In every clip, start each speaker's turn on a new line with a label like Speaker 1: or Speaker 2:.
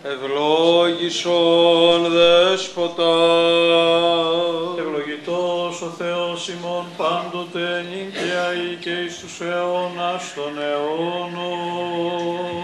Speaker 1: Ευλόγησον δέσποτα.
Speaker 2: Ευλογητός ο Θεός ημών πάντοτε νυν και αεί και εις τους αιώνας των αιώνων.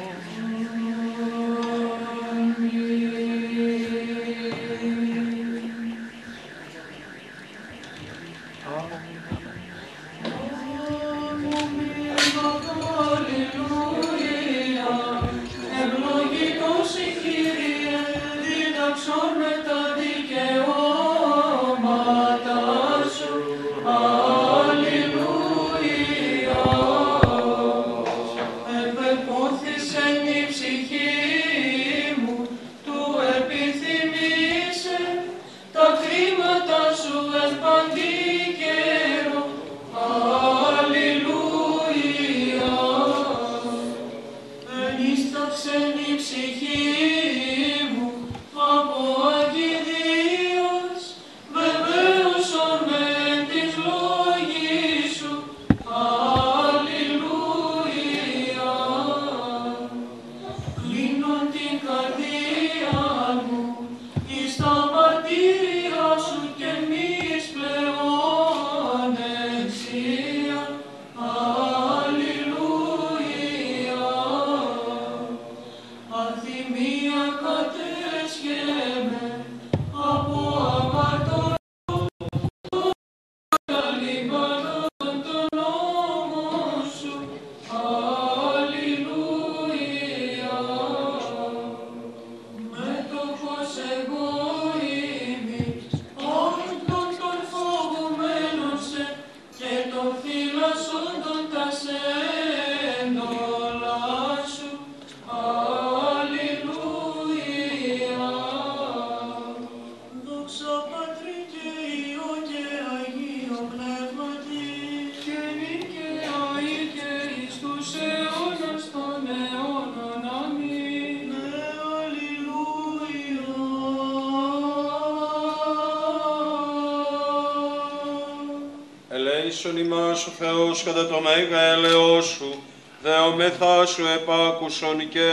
Speaker 1: Ελέησον ημάς ο Θεός κατά το μέγα έλεος σου, δεομεθά σου επάκουσον και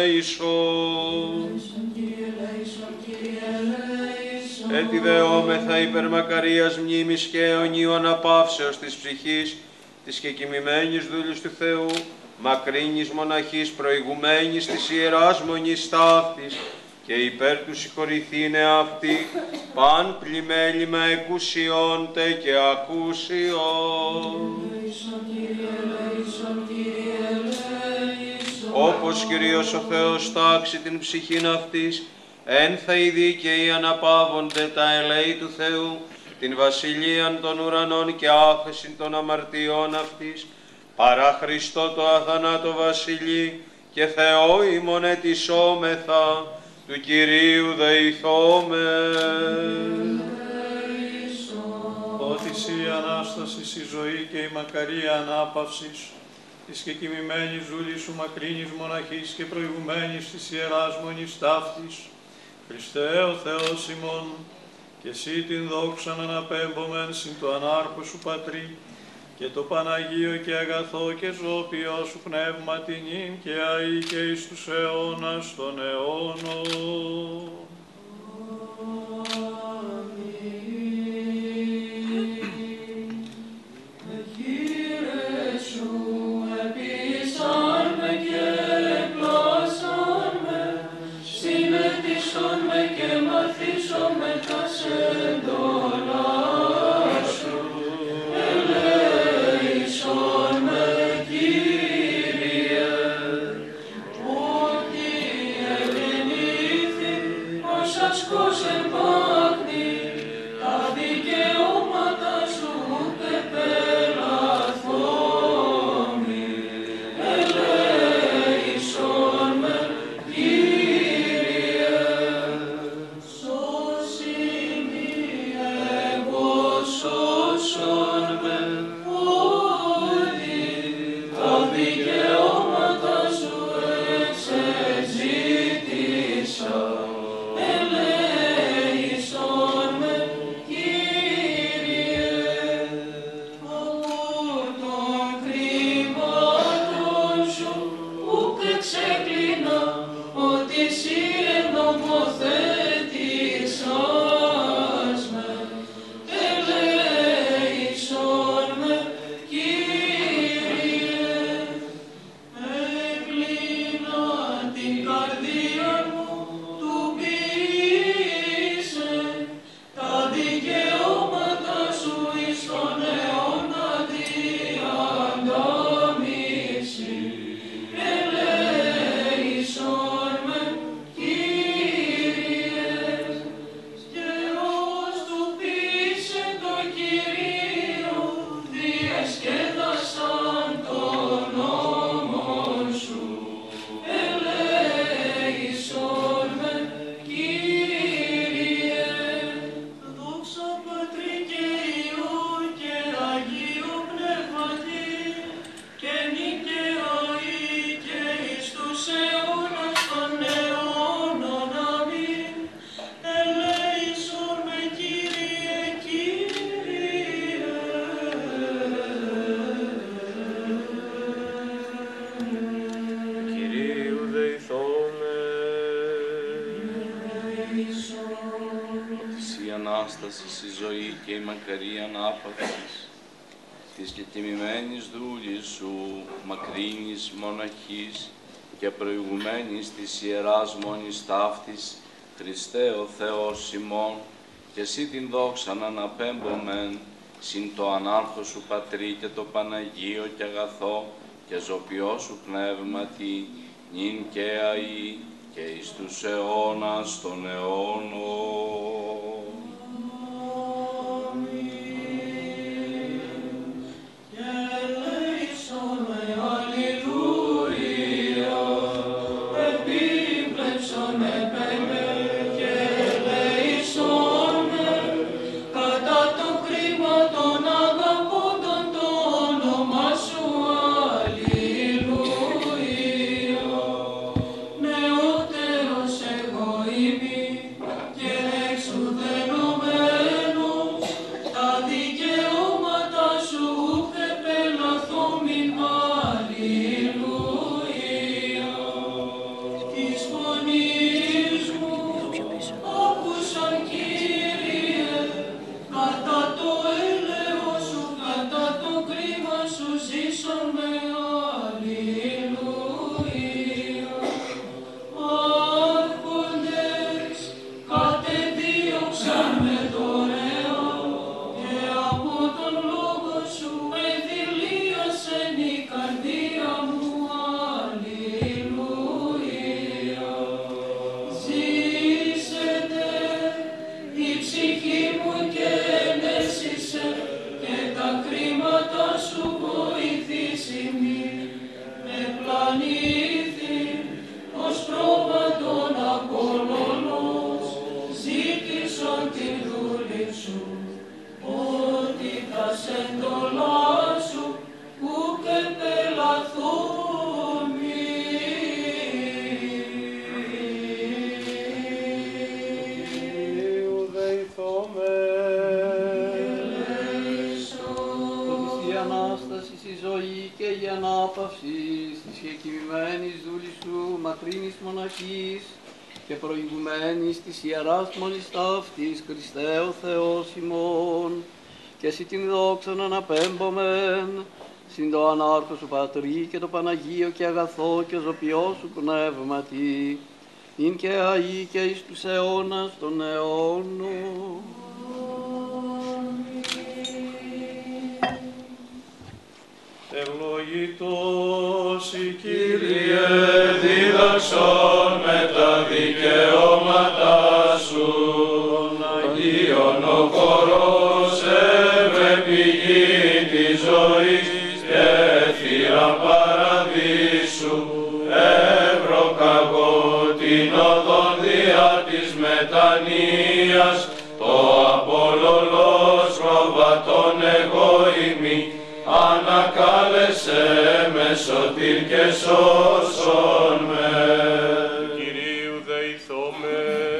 Speaker 1: ελέησον. Έτσι δεόμεθα υπερμακαρίας μνήμης και αιωνίου αναπαύσεως της ψυχής, της κεκοιμημένης δούλης του Θεού, μακρύνης μοναχής προηγουμένης της Ιεράς Μονής ταύτης, και υπέρ του συγχωρηθήνε αυτή, παν πλημέλημα εκουσιόντε και ακούσιον. Όπως Κύριος ο Θεός τάξει την ψυχήν αυτής, εν θα οι δίκαιοι αναπαύονται τα ελέη του Θεού, την βασιλείαν των ουρανών και άφεσιν των αμαρτιών αυτής, παρά Χριστό το αθανάτο βασιλεί, και Θεό ημών ετισόμεθα, του Κυρίου δεηθόμεν.
Speaker 2: Ότι η Ανάσταση, η ζωή και η μακαρία ανάπαυσης, της κεκοιμημένης δούλης σου μακρύνης μοναχής και προηγουμένης της Ιεράς Μονής ταύτης, Χριστέ ο Θεός ημών, και εσύ την δόξαν αναπέμπομεν συν το ανάρχο σου Πατρί, και το Παναγίο και αγαθό και ζώπιό σου πνεύμα την νυν και αεί και εις τους αιώνας των αιώνων.
Speaker 3: Ανάστασης η ζωή και η μακαρή ανάπαυσης της κεκοιμημένης δούλης σου, μακρύνης μοναχής και προηγουμένης της Ιεράς Μόνης Ταύτης, Χριστέ ο Θεός ημών, και εσύ την δόξαν αναπέμπομεν, συν το ανάρχο σου Πατρί και το Παναγίο και αγαθό και ζωπιό σου πνεύματι, νυν και αεί και εις τους αιώνας των αιώνων.
Speaker 4: Και προηγουμένης της Ιεράς Μόνης Ταύτης, Χριστέ ο Θεός ημών, και εσύ την δόξαν αναπέμπομεν, συν το ανάρχο σου Πατρί και το Παναγίο και αγαθό και ζωπιό σου πνεύματι, ειν και αεί και εις τους αιώνας των αιώνων.
Speaker 2: Ευλογητός η Κύριε, δίδαξον με τα δικαιώματά σου. Αγίον ο χορός, έβρε πηγή της ζωής και θύρα παραδείσου. Ευρωκαγώ την οδόν διά της μετανοίας, το απολολός προβατών εγώ ημί. Ανακάλεσέ με σωτήρ και σώσον με.
Speaker 5: Κυρίου δεηθώμε.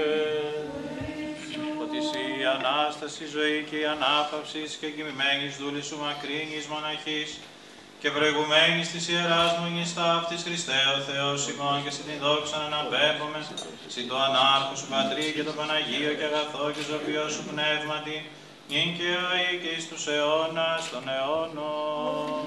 Speaker 5: Ότι εσύ η Ανάσταση, η ζωή και η ανάπαυση και κοιμημένης δούλης σου μακρύνης μοναχής και προηγουμένης της Ιεράς Μονής Ταύτης, Χριστέ ο Θεός ημών, και σε την δόξα αναπέμπουμε, συν το ανάρχο σου Πατρί και το Παναγίο και αγαθό και ζωπιό σου πνεύματι, νυν και αεί και εις τους αιώνας των αιώνων.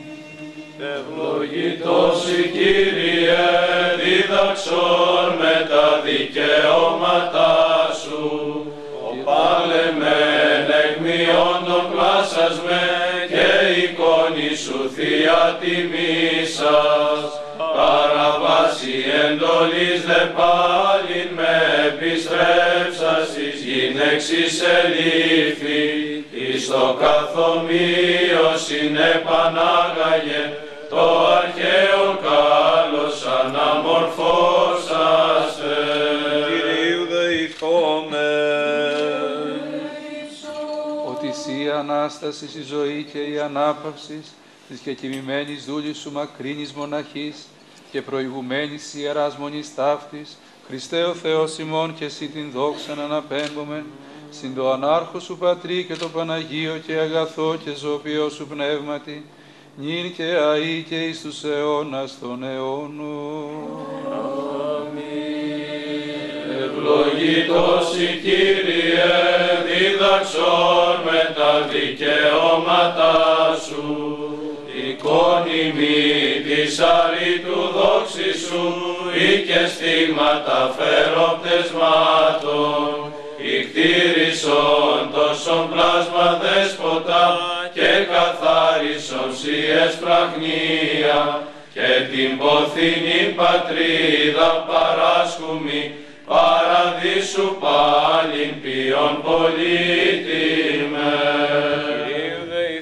Speaker 2: Ευλογητός η Κύριε, δίδαξον με τα δικαιώματά σου. Ο πάλεμεν εκμειόντων πλάσας με και εικόνη σου θεία τιμήσας. Παραβάση εντολής δε πάλιν με επιστρέψας εις γυναίξης ελήφθη, εις το καθομοίο συνεπανάγαγε το αρχαίον κάλος αναμορφώσαστε.
Speaker 1: Κυρίου δεηθώμεν.
Speaker 6: Ότι εσύ η Ανάσταση, η ζωή και η ανάπαυση της κεκοιμημένης δούλης σου μακρύνης μοναχής και προηγουμένης Ιεράς Μονής Ταύτης, Χριστέ ο Θεός ημών, και εσύ την δόξαν αναπέμπομεν, συν το ανάρχο σου Πατρί και το Παναγίο και αγαθό και ζωπιό σου πνεύματι, νυν και αεί και εις τους αιώνας των αιώνων.
Speaker 2: Αμήν.
Speaker 3: Ευλογητός η Κύριε, δίδαξον με τα δικαιώματά σου. Εικόνιμη της αρήτου δόξη σου, ή και στίγματα φεροπτεσμάτων. Ικτήρισον τόσον πλάσμα δέσποτα και καθάρισον σιες πραγνία και την ποθήνη πατρίδα παράσχουμη παραδείσου πάλιν ποιον πολίτημε.
Speaker 5: Κυρίου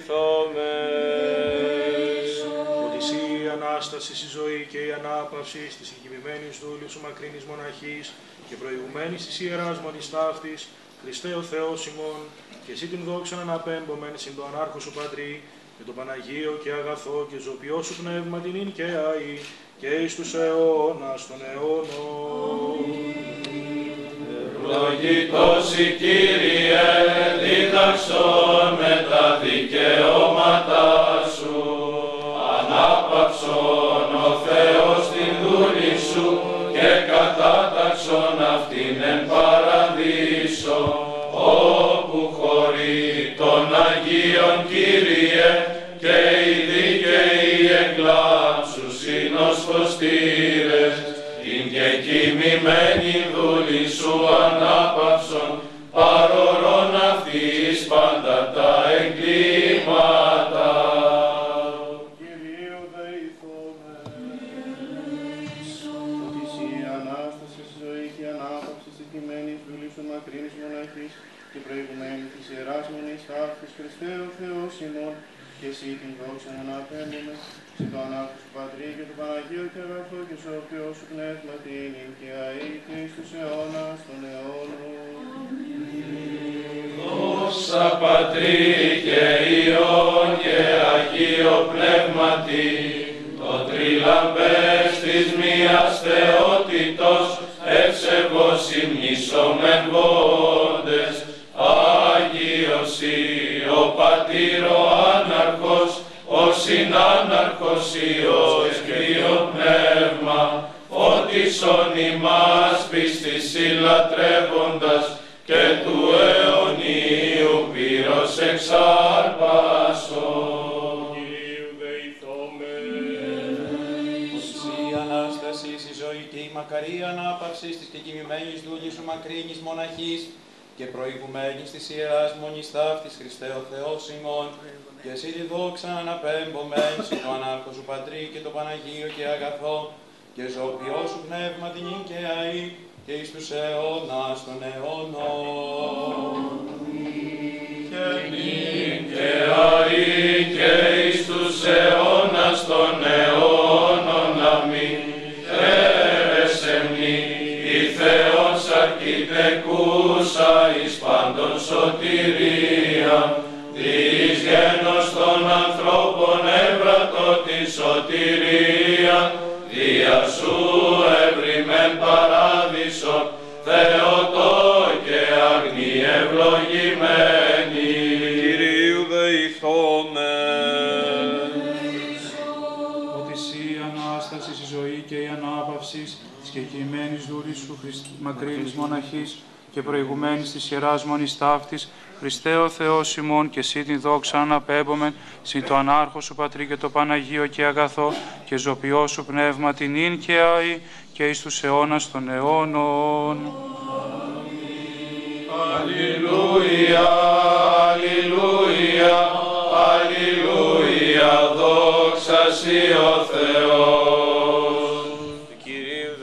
Speaker 5: δεηθόμες. Ότι εσύ η Ανάσταση, η ζωή και η ανάπαυση της εγκυμημένης δούλης σου μακρύνης μοναχής και προηγουμένης της ιεράς μονής ταύτης, Χριστέ ο Θεός ημών, και εσύ την δόξα αναπέμπομεν συν το ανάρχο σου Πατρί, και το Παναγίο και αγαθό και ζωπιό σου πνεύμα την ίν και αή, και εις τους αιώνας των αιώνων.
Speaker 3: Ευλογητός η Κύριε, δίδαξον με τα δικαιώματά σου. Ανάπαυσον ο Θεός την δούλη σου και κατάταξον αυτήν εν παραδείσο, όπου χωρεί των Αγίων Κύριε και οι δίκαιοι εγκλάψους συνοστοστήρες, την και κοιμημένη δούλη σου ανάπαυσον, παρορών αυτής πάντα τα εγκλήματα.
Speaker 7: Κυρίου δεηθόμες. Ότι εσύ η Ανάσταση, η ζωή και η ανάπαυση της εγκυμένης δούλης σου μακρύνης μοναχής και προηγουμένης της ιεράς μονής ταύτης, Χριστέ ο Θεός ημών, και εσύ την δόξα αναπέμπουμε σε το ανάρχο του Πατρί και του Παναγίου και αγαθό και στο οποίο σου πνεύμα την ίν και αή και εις τους αιώνας των αιώνων.
Speaker 3: Δόξα Πατρί και Υιόν και Αγίο Πνεύματι, το τριλαμπές της μίας θεότητος, ευσεβώς υμνήσομεν βόντες, Άγιος ο Πατήρ ο Άναρχος, ο Συνάναρχος Υιός και ο Πνεύμα, φώτισον ημάς πίστης συλλατρεύοντας και του αιωνίου πύρος εξάρπασον.
Speaker 5: Κυρίου δεηθόμες.
Speaker 8: Εσύ η Ανάσταση, η ζωή και η μακαρία ανάπαυση της και κοιμημένης δούλης σου μακρύνης μοναχής και προηγουμένης της ιεράς μονής ταύτης, Χριστέ ο Θεός ημών, και εσύ τη δόξα αναπέμπομεν συν το ανάρχο σου Πατρί και το Παναγίο και αγαθό και ζωοποιό σου πνεύμα την ίν και αή και εις τους αιώνας των αιώνων.
Speaker 3: Και νυν και αή και εις τους αιώνας των αιώνων. Αμήν. Χαίρες εμνή, η Θεός αρχιτεκούσα εις πάντων σωτηρία, δις γένος των ανθρώπων έβρατο τη σωτηρία, δια σου ευρυμεν παράδεισον, Θεοτό και αγνή ευλογημένη.
Speaker 1: Κυρίου δεηθόμες.
Speaker 8: Ότι εσύ η Ανάσταση, η ζωή και η ανάπαυση της κεκοιημένης δούλης σου μακρύνης μοναχής και προηγουμένης της ιεράς μονής ταύτης, Χριστέ ο Θεός ημών, και εσύ την δόξα αναπέμπομεν συν το ανάρχο σου Πατρί και το Παναγίο και αγαθό και ζωοποιό σου πνεύμα την ίν και αή και εις τους αιώνας των αιώνων.
Speaker 3: Αλληλούια, αλληλούια, αλληλούια, δόξα σοι ο Θεός.
Speaker 1: Κυρίου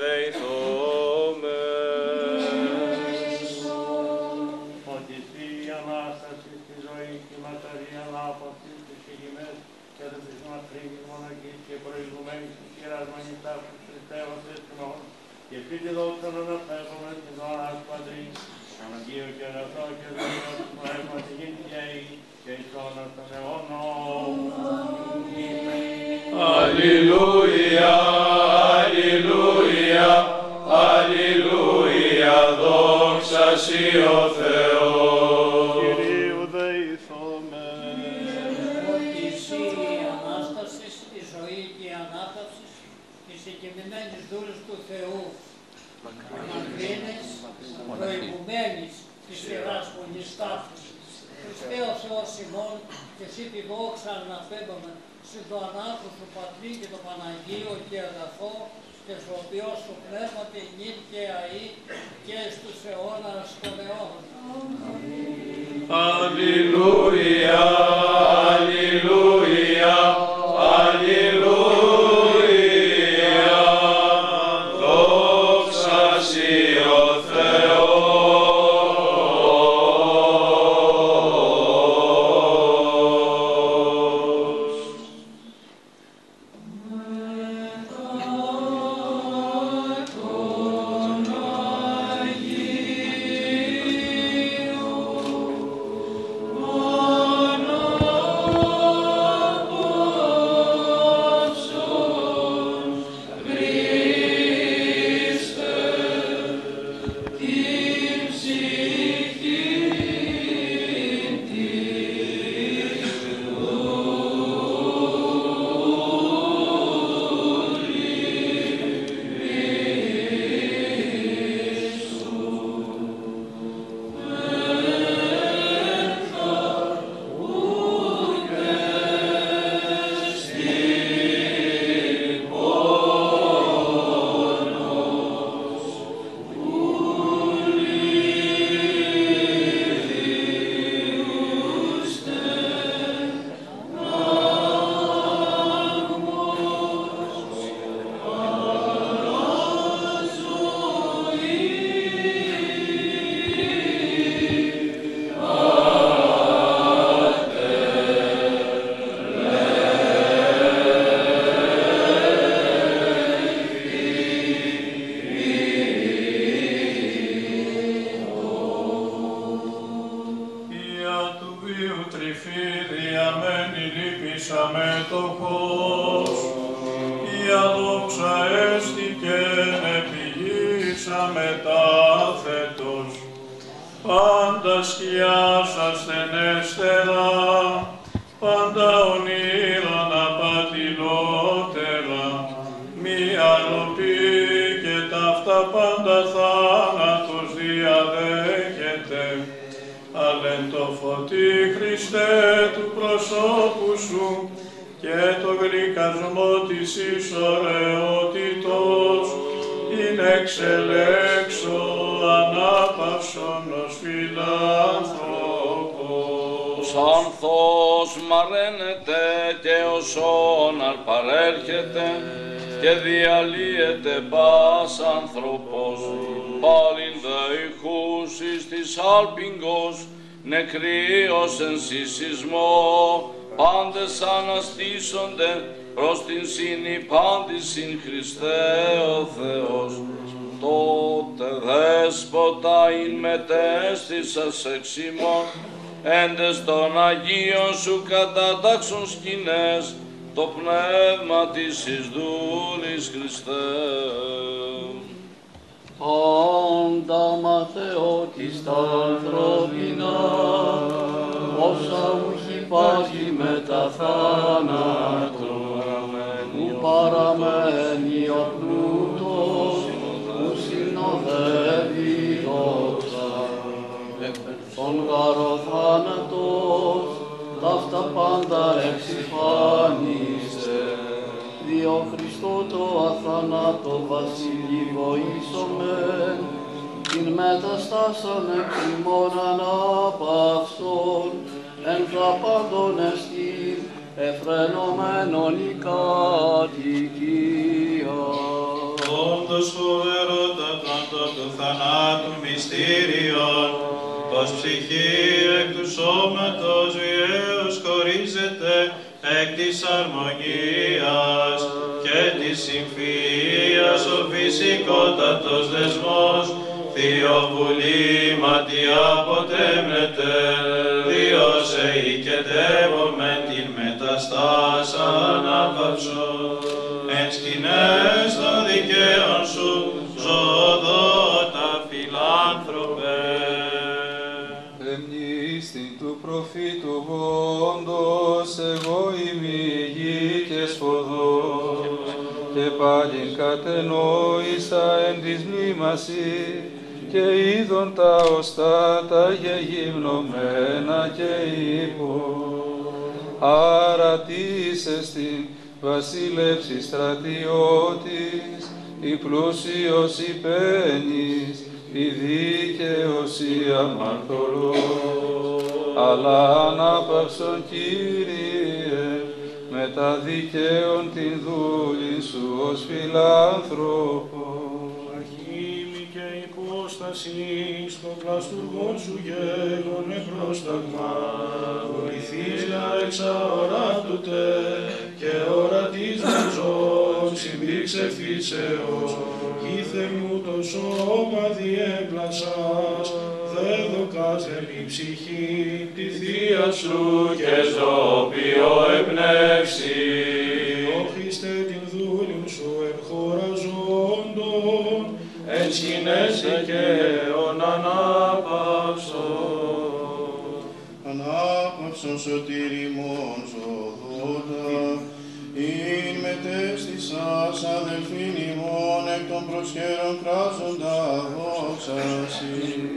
Speaker 1: δεηθόμες.
Speaker 7: Ότι εσύ η Ανάσταση, η ζωή και η μακαρία ανάπαυση της εγκυμένης και της μακρύνης μοναχής και προηγουμένης της ιεράς μονής ταύτης, Χριστέ ο Θεός ημών, και εσύ τη δόξα αναπέμπομεν συν το ανάρχο Πατρί, Παναγίο και αγαθό και ζωοποιό σου πνεύμα την ίν και αή και εις τους αιώνας των αιώνων.
Speaker 3: Αλληλούια, αλληλούια, αλληλούια, δόξα σοι ο Θεός.
Speaker 7: Κυρίου δεηθόμες.
Speaker 9: Ότι εσύ η Ανάσταση, η ζωή και η ανάπαυση της εγκυμημένης δούλης του Θεού,
Speaker 7: μακρύνες, προηγουμένης της Ιεράς Μονής Ταύτης. Χριστέ ο Θεός ημών, και εσύ τη δόξα αναπέμπαμε συν το ανάκρου του Πατρί και το Παναγίο και αγαθό και σωτιό σου πνεύματι νυν και αεί και στους αιώνας των αιώνων.
Speaker 2: Αλληλούια, αλληλούια, αλληλούια, δόξα σοι ο Θεός. Πάντα σκιάς ασθενέστερα, πάντα ονείρων απατηλότερα, μη αλοπή και ταύτα πάντα θάνατος διαδέχεται. Αλεν το φωτί Χριστέ του προσώπου σου και το γλυκασμό της ισοραιότητος είναι εξελέξω ανάπαυσον ως φιλάνθρωπος.
Speaker 3: Ως άνθος μαραίνεται και ως όναρ παρέρχεται και διαλύεται πας άνθρωπος. Πάλιν δεϊχούσις της άλπιγγος νεκρίος εν συσσισμό, πάντες αναστήσονται προς την συνυπάντησιν Χριστέ ο Θεός. Τότε δέσποτα ειν μετέστησας εξ ημών, έντες των Αγίων σου κατατάξουν σκηνές, το πνεύμα της εις δούλης Χριστέ.
Speaker 4: Πάντα ματαιώτης τα ανθρώπινα, όσα ουχ υπάρχει μετά θάνατο, που παραμένει ο πλούτος, που συνοδεύει δόξα. Τον γαρο θάνατος, ταύτα πάντα εξυφάνισε, διο Χριστό το αθανάτο βασιλεί βοήσομεν, την μεταστάσαν εξ ημών ανάπαυσον, εν θα πάντων εστίν εφρενωμένον η κατοικία.
Speaker 5: Όντως φοβερότατα του θανάτου μυστήριον, πως ψυχή εκ του σώματος βιαίως χωρίζεται εκ της αρμονίας και της συμφυΐας ο φυσικότατος δεσμός θειοβουλήματι αποτέμνεται, Διός εικετεύομεν την μεταστάς ανάπαυσον, εν σκηνές των δικαίων σου ζωοδότα φιλάνθρωπε.
Speaker 6: Εμνίστην του προφήτου όντως εγώ είμαι γη και σφοδός, και πάλιν κατ' κατενόησα εν της μνήμασι, και είδον τα οστά τα γεγυμνωμένα και είπω, άρα τις εστιν βασίλευση στρατιώτης, η πλούσιος υπένης, η δίκαιος η αμαρτωλός, αλλά ανάπαυσον Κύριε, με τα δικαίων την δούλη σου ως φιλάνθρωπο.
Speaker 7: Αρχήμη και υπόσταση, στο πλαστουργόν σου γέγονε πρόσταγμα, βοηθείς να εξαοράτου τε, και ορατής μεζόν, συμπήξε φύσεως, γήθε μου το σώμα διέπλασας, δε δοκάσε η ψυχή τη θεία σου και ζώπιο εμπνεύσει. Όχιστε την δούλην σου ερχοραζόντων, ενσκηνέσαι και ον ανάπαυσον.
Speaker 9: Ανάπαυσον σωτήριμον ζωδότα, ειν μετέστησας αδελφήν ημών εκ των προσχέρων κράζοντα δόξαση.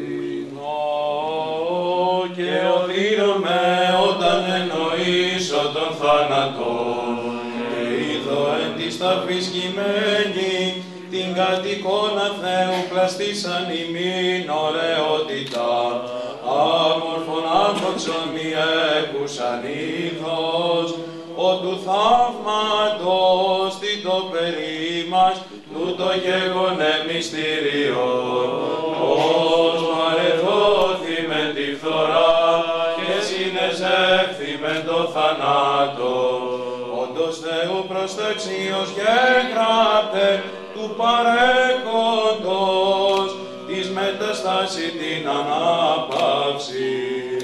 Speaker 8: Και οδύνομαι όταν εννοήσω τον θάνατον, και είδω εν της ταφής κειμένη, την κατ' εικόνα Θεού πλαστήσαν ημίν ωραιότητα, άμορφον άμφωξον μη έκουσαν είδος, ο του θαύματος τι το περί μας, τούτο γέγονε μυστηριόν, ως παρεδόθη με τη φθορά και συνεζεύθη με το θανάτο. Όντως Θεού προσταξίως γεγράφτε του παρέχοντος της μεταστάση την ανάπαυση.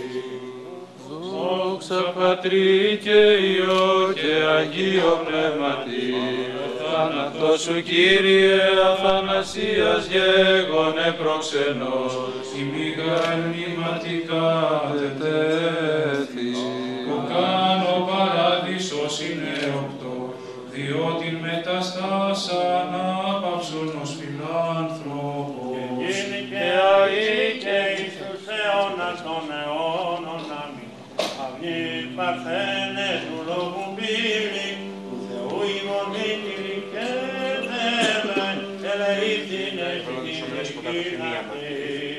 Speaker 6: Δόξα Πατρί και Υιό και Αγίο Πνεύματι, θάνατο σου Κύριε αθανασίας γέγονε προξενός, ημίγαν μηματικά τετέθη.
Speaker 7: Ο κάνω παράδεισος είναι οκτώ, διότι μεταστάσα ανάπαυσον ως φιλάνθρωπο.
Speaker 10: Γίνει και αή και εις τους αιώνας των αιώνων αμήν. Αυνή παρθένε του λόγου πύλη, του Θεού ημονήτηρη και δεύε, ελεήθηνε την κοινή.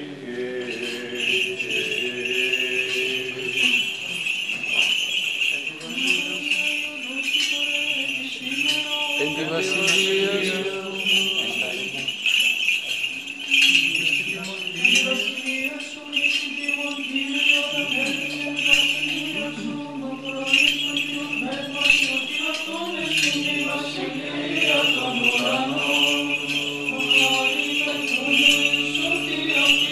Speaker 6: Εν τη βασιλεία σου.
Speaker 7: Βασιλεία των ουρανών,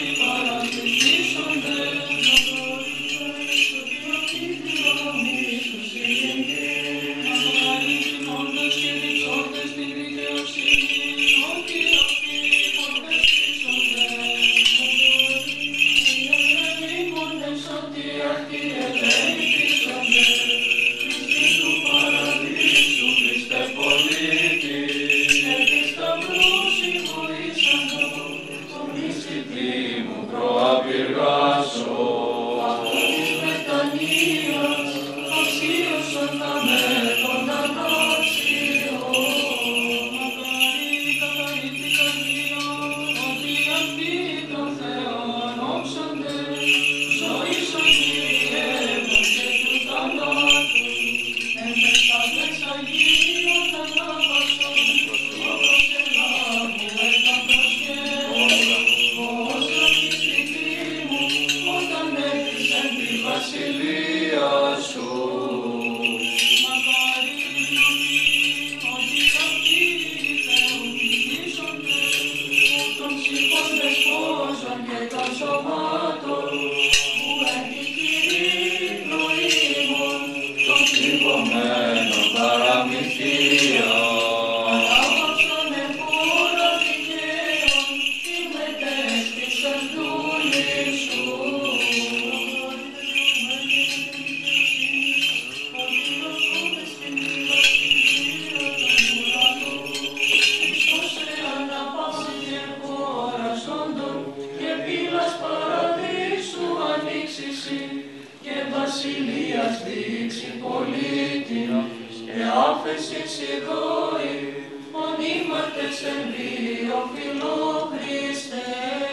Speaker 11: Θεόφιλο Χριστέ.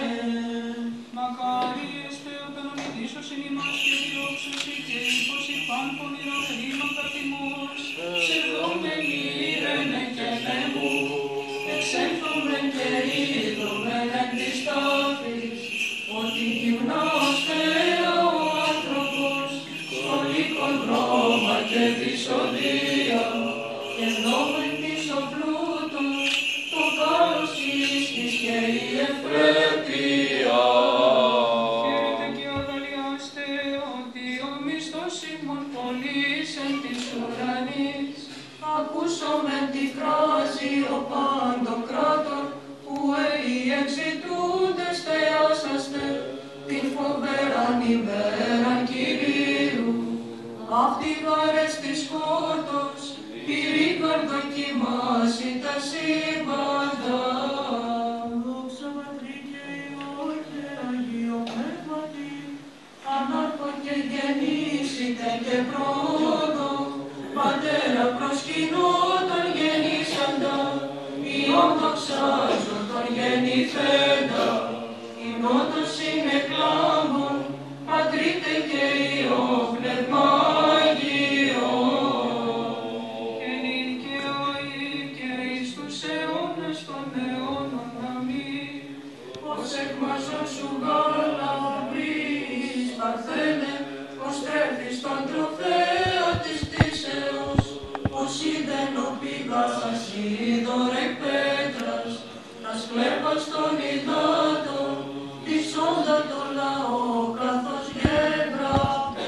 Speaker 12: Μακάριες Θεότανο μητήσωσιν ημάς και διώξωσι και ύφωσι παν πονηρά χρήματα τιμός.
Speaker 11: Ψευδόμενοι ήρενε και νέμου, εξέλθομεν και είδομεν εν της τάφης, ότι γυμνάστε ο άνθρωπος, στον οίκον δρόμα και δυσοδεία, και νόμεν της ο πλούτος, το κάλος ίστης και η ευπρέπεια.
Speaker 12: Χαίρετε και αγαλιάστε ότι ο μισθός ημών πολύς εν της ουρανής.
Speaker 11: Ακούσομεν τι κράζει ο Παντοκράτορ, που οι εξητούντες θεάσαστε, την φοβεράν ημέραν Κυρίου. Αυτή γάρες της φώτος, πυρήκαν δοκιμάσει τα σύμπαντα. Δόξα Πατρί και Υιό και Αγίο Πνεύματι, ανάρχον και γεννήσιτε και πρώτο, Πατέρα προσκυνώντων γεννήσαντα, Υιόν δοξάζον τον γεννηθέντα, υμνότος συνεκλάμων, Πατρίτε και Υιό Πνεύμα Αγίο.
Speaker 12: Εν και αεί και εις τους αιώνες των αιώνων. Αμήν.
Speaker 11: Ως εκμάζον σου γαλαμπρείς, Παρθένε, ως τρέφεις τον τροφέα της κτήσεως, ως είδεν ο πηγάς είδωρ εκ πέτρας, τας κλέπας των υδάτων, της όντα το λαό καθώς γέγραφε.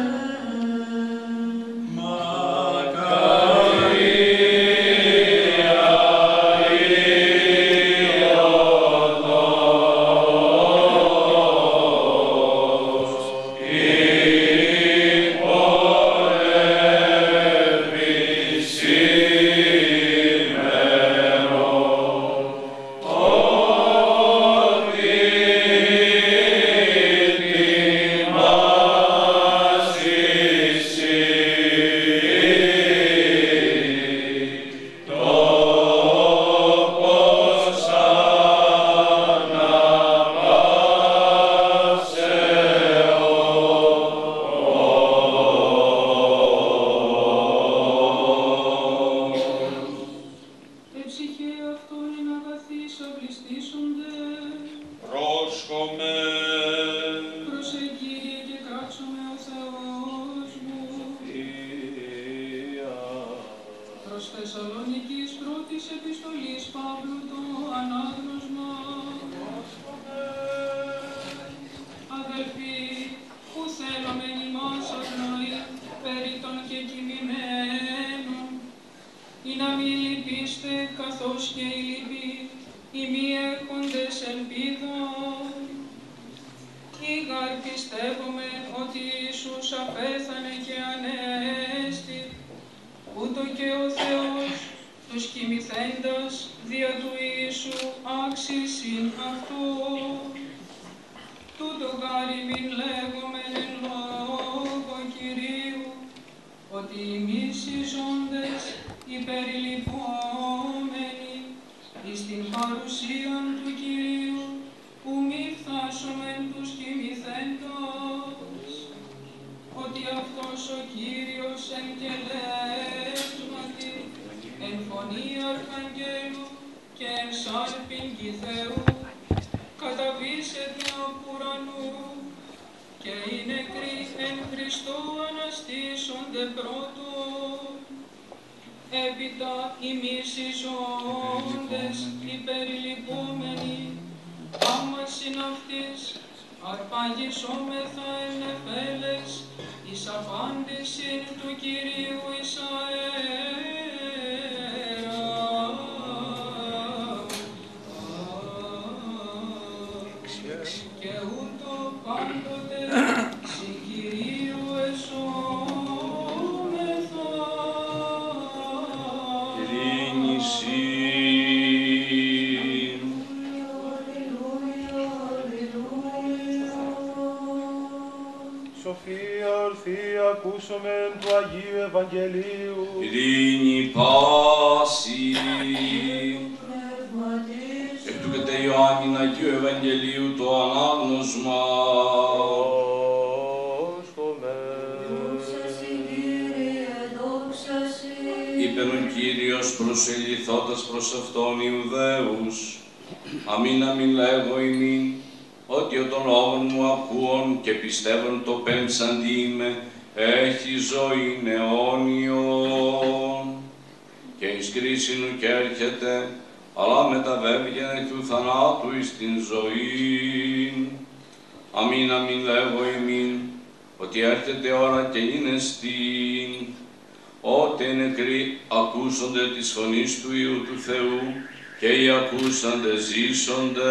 Speaker 13: Σοφία ορθή ακούσομεν του Αγίου Ευαγγελίου.
Speaker 3: Ειρήνη πάση. Ιωάννην Αγίου Ευαγγελίου το ανάγνωσμα. Είπεν ο Κύριος προσεληθώντας προς αυτόν Ιουδαίους, αμήν αμήν λέγω ημίν, ότι ο των λόγων μου ακούων και πιστεύουν το πέμψαντι είμαι, έχει ζωή αιώνιον. Και εις κρίσιν ουκ έρχεται, αλλά μεταβέβγεν εκ του θανάτου εις την ζωήν. Αμήν αμήν λέγω ημίν, ότι έρχεται ώρα και είναι στην, ότε οι νεκροί ακούσονται της φωνής του Υιού του Θεού και οι ακούσαντε ζήσονται.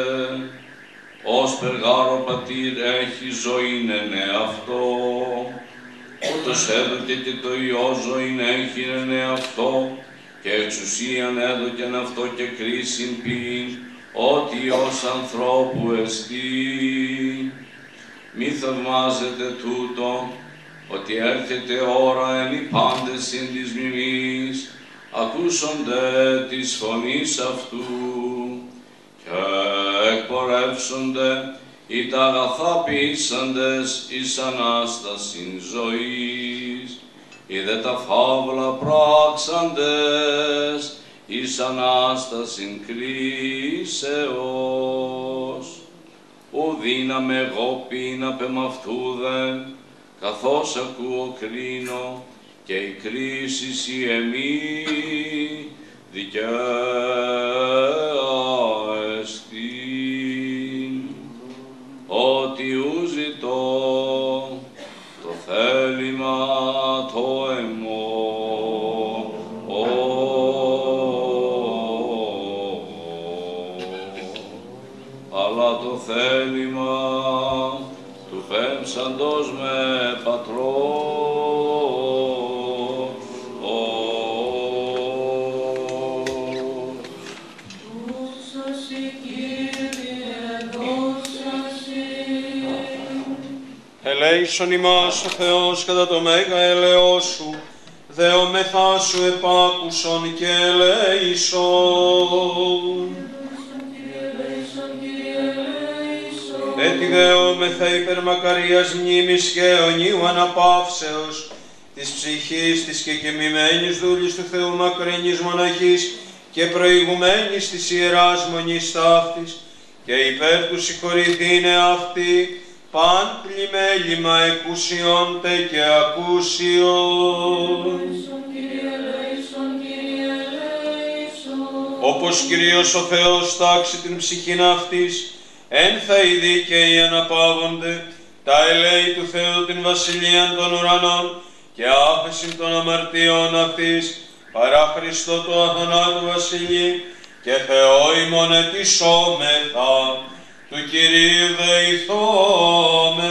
Speaker 3: Ως περγάρο πατήρ έχει ζωήν εν εαυτό, ούτως έδωκε και το Υιό ζωήν έχει εν εαυτό, και εξουσίαν έδωκεν αυτό και κρίσιν ποιήν, ότι ως ανθρώπου εστί. Μη θαυμάζετε τούτο, ότι έρχεται ώρα εν οι πάντες συν της μνημής, ακούσονται της φωνής αυτού, και εκπορεύσονται ή τα αγαθά ποιήσαντες εις Ανάστασιν ζωής, ή δε τα φαύλα πράξαντες εις Ανάστασιν κρίσεως. Ου δύναμαι εγώ πείνα πεμαυτούδεν, καθώς ακούω κρίνω, και η κρίσις η εμή δικαία εστίν. Ότι ου ζητώ το θέλημα το εμό, αλλά το θέλημα του πέμψαντος με πατρό.
Speaker 1: Ελέησον ημάς ο Θεός κατά το μέγα ελεός σου, δεόμεθά σου επάκουσον και ελέησον. Έτι δεόμεθα υπερμακαρίας μνήμης και αιωνίου αναπαύσεως, της ψυχής της κεκοιμημένης δούλης του Θεού μακρινής μοναχής και προηγουμένης της Ιεράς Μονής Ταύτης, και υπέρ του συγχωρηθήνε αυτή, παν πλημέλημα εκουσιόντε και ακούσιον. Όπως Κύριος ο Θεός τάξει την ψυχήν αυτής, εν θα οι δίκαιοι αναπαύονται, τα ελέη του Θεού την βασιλείαν των ουρανών και άφεσιν των αμαρτιών αυτής, παρά Χριστό το αθανάτου βασιλεί, και Θεό ημών ετισόμεθα, του Κυρίου δεηθώμε.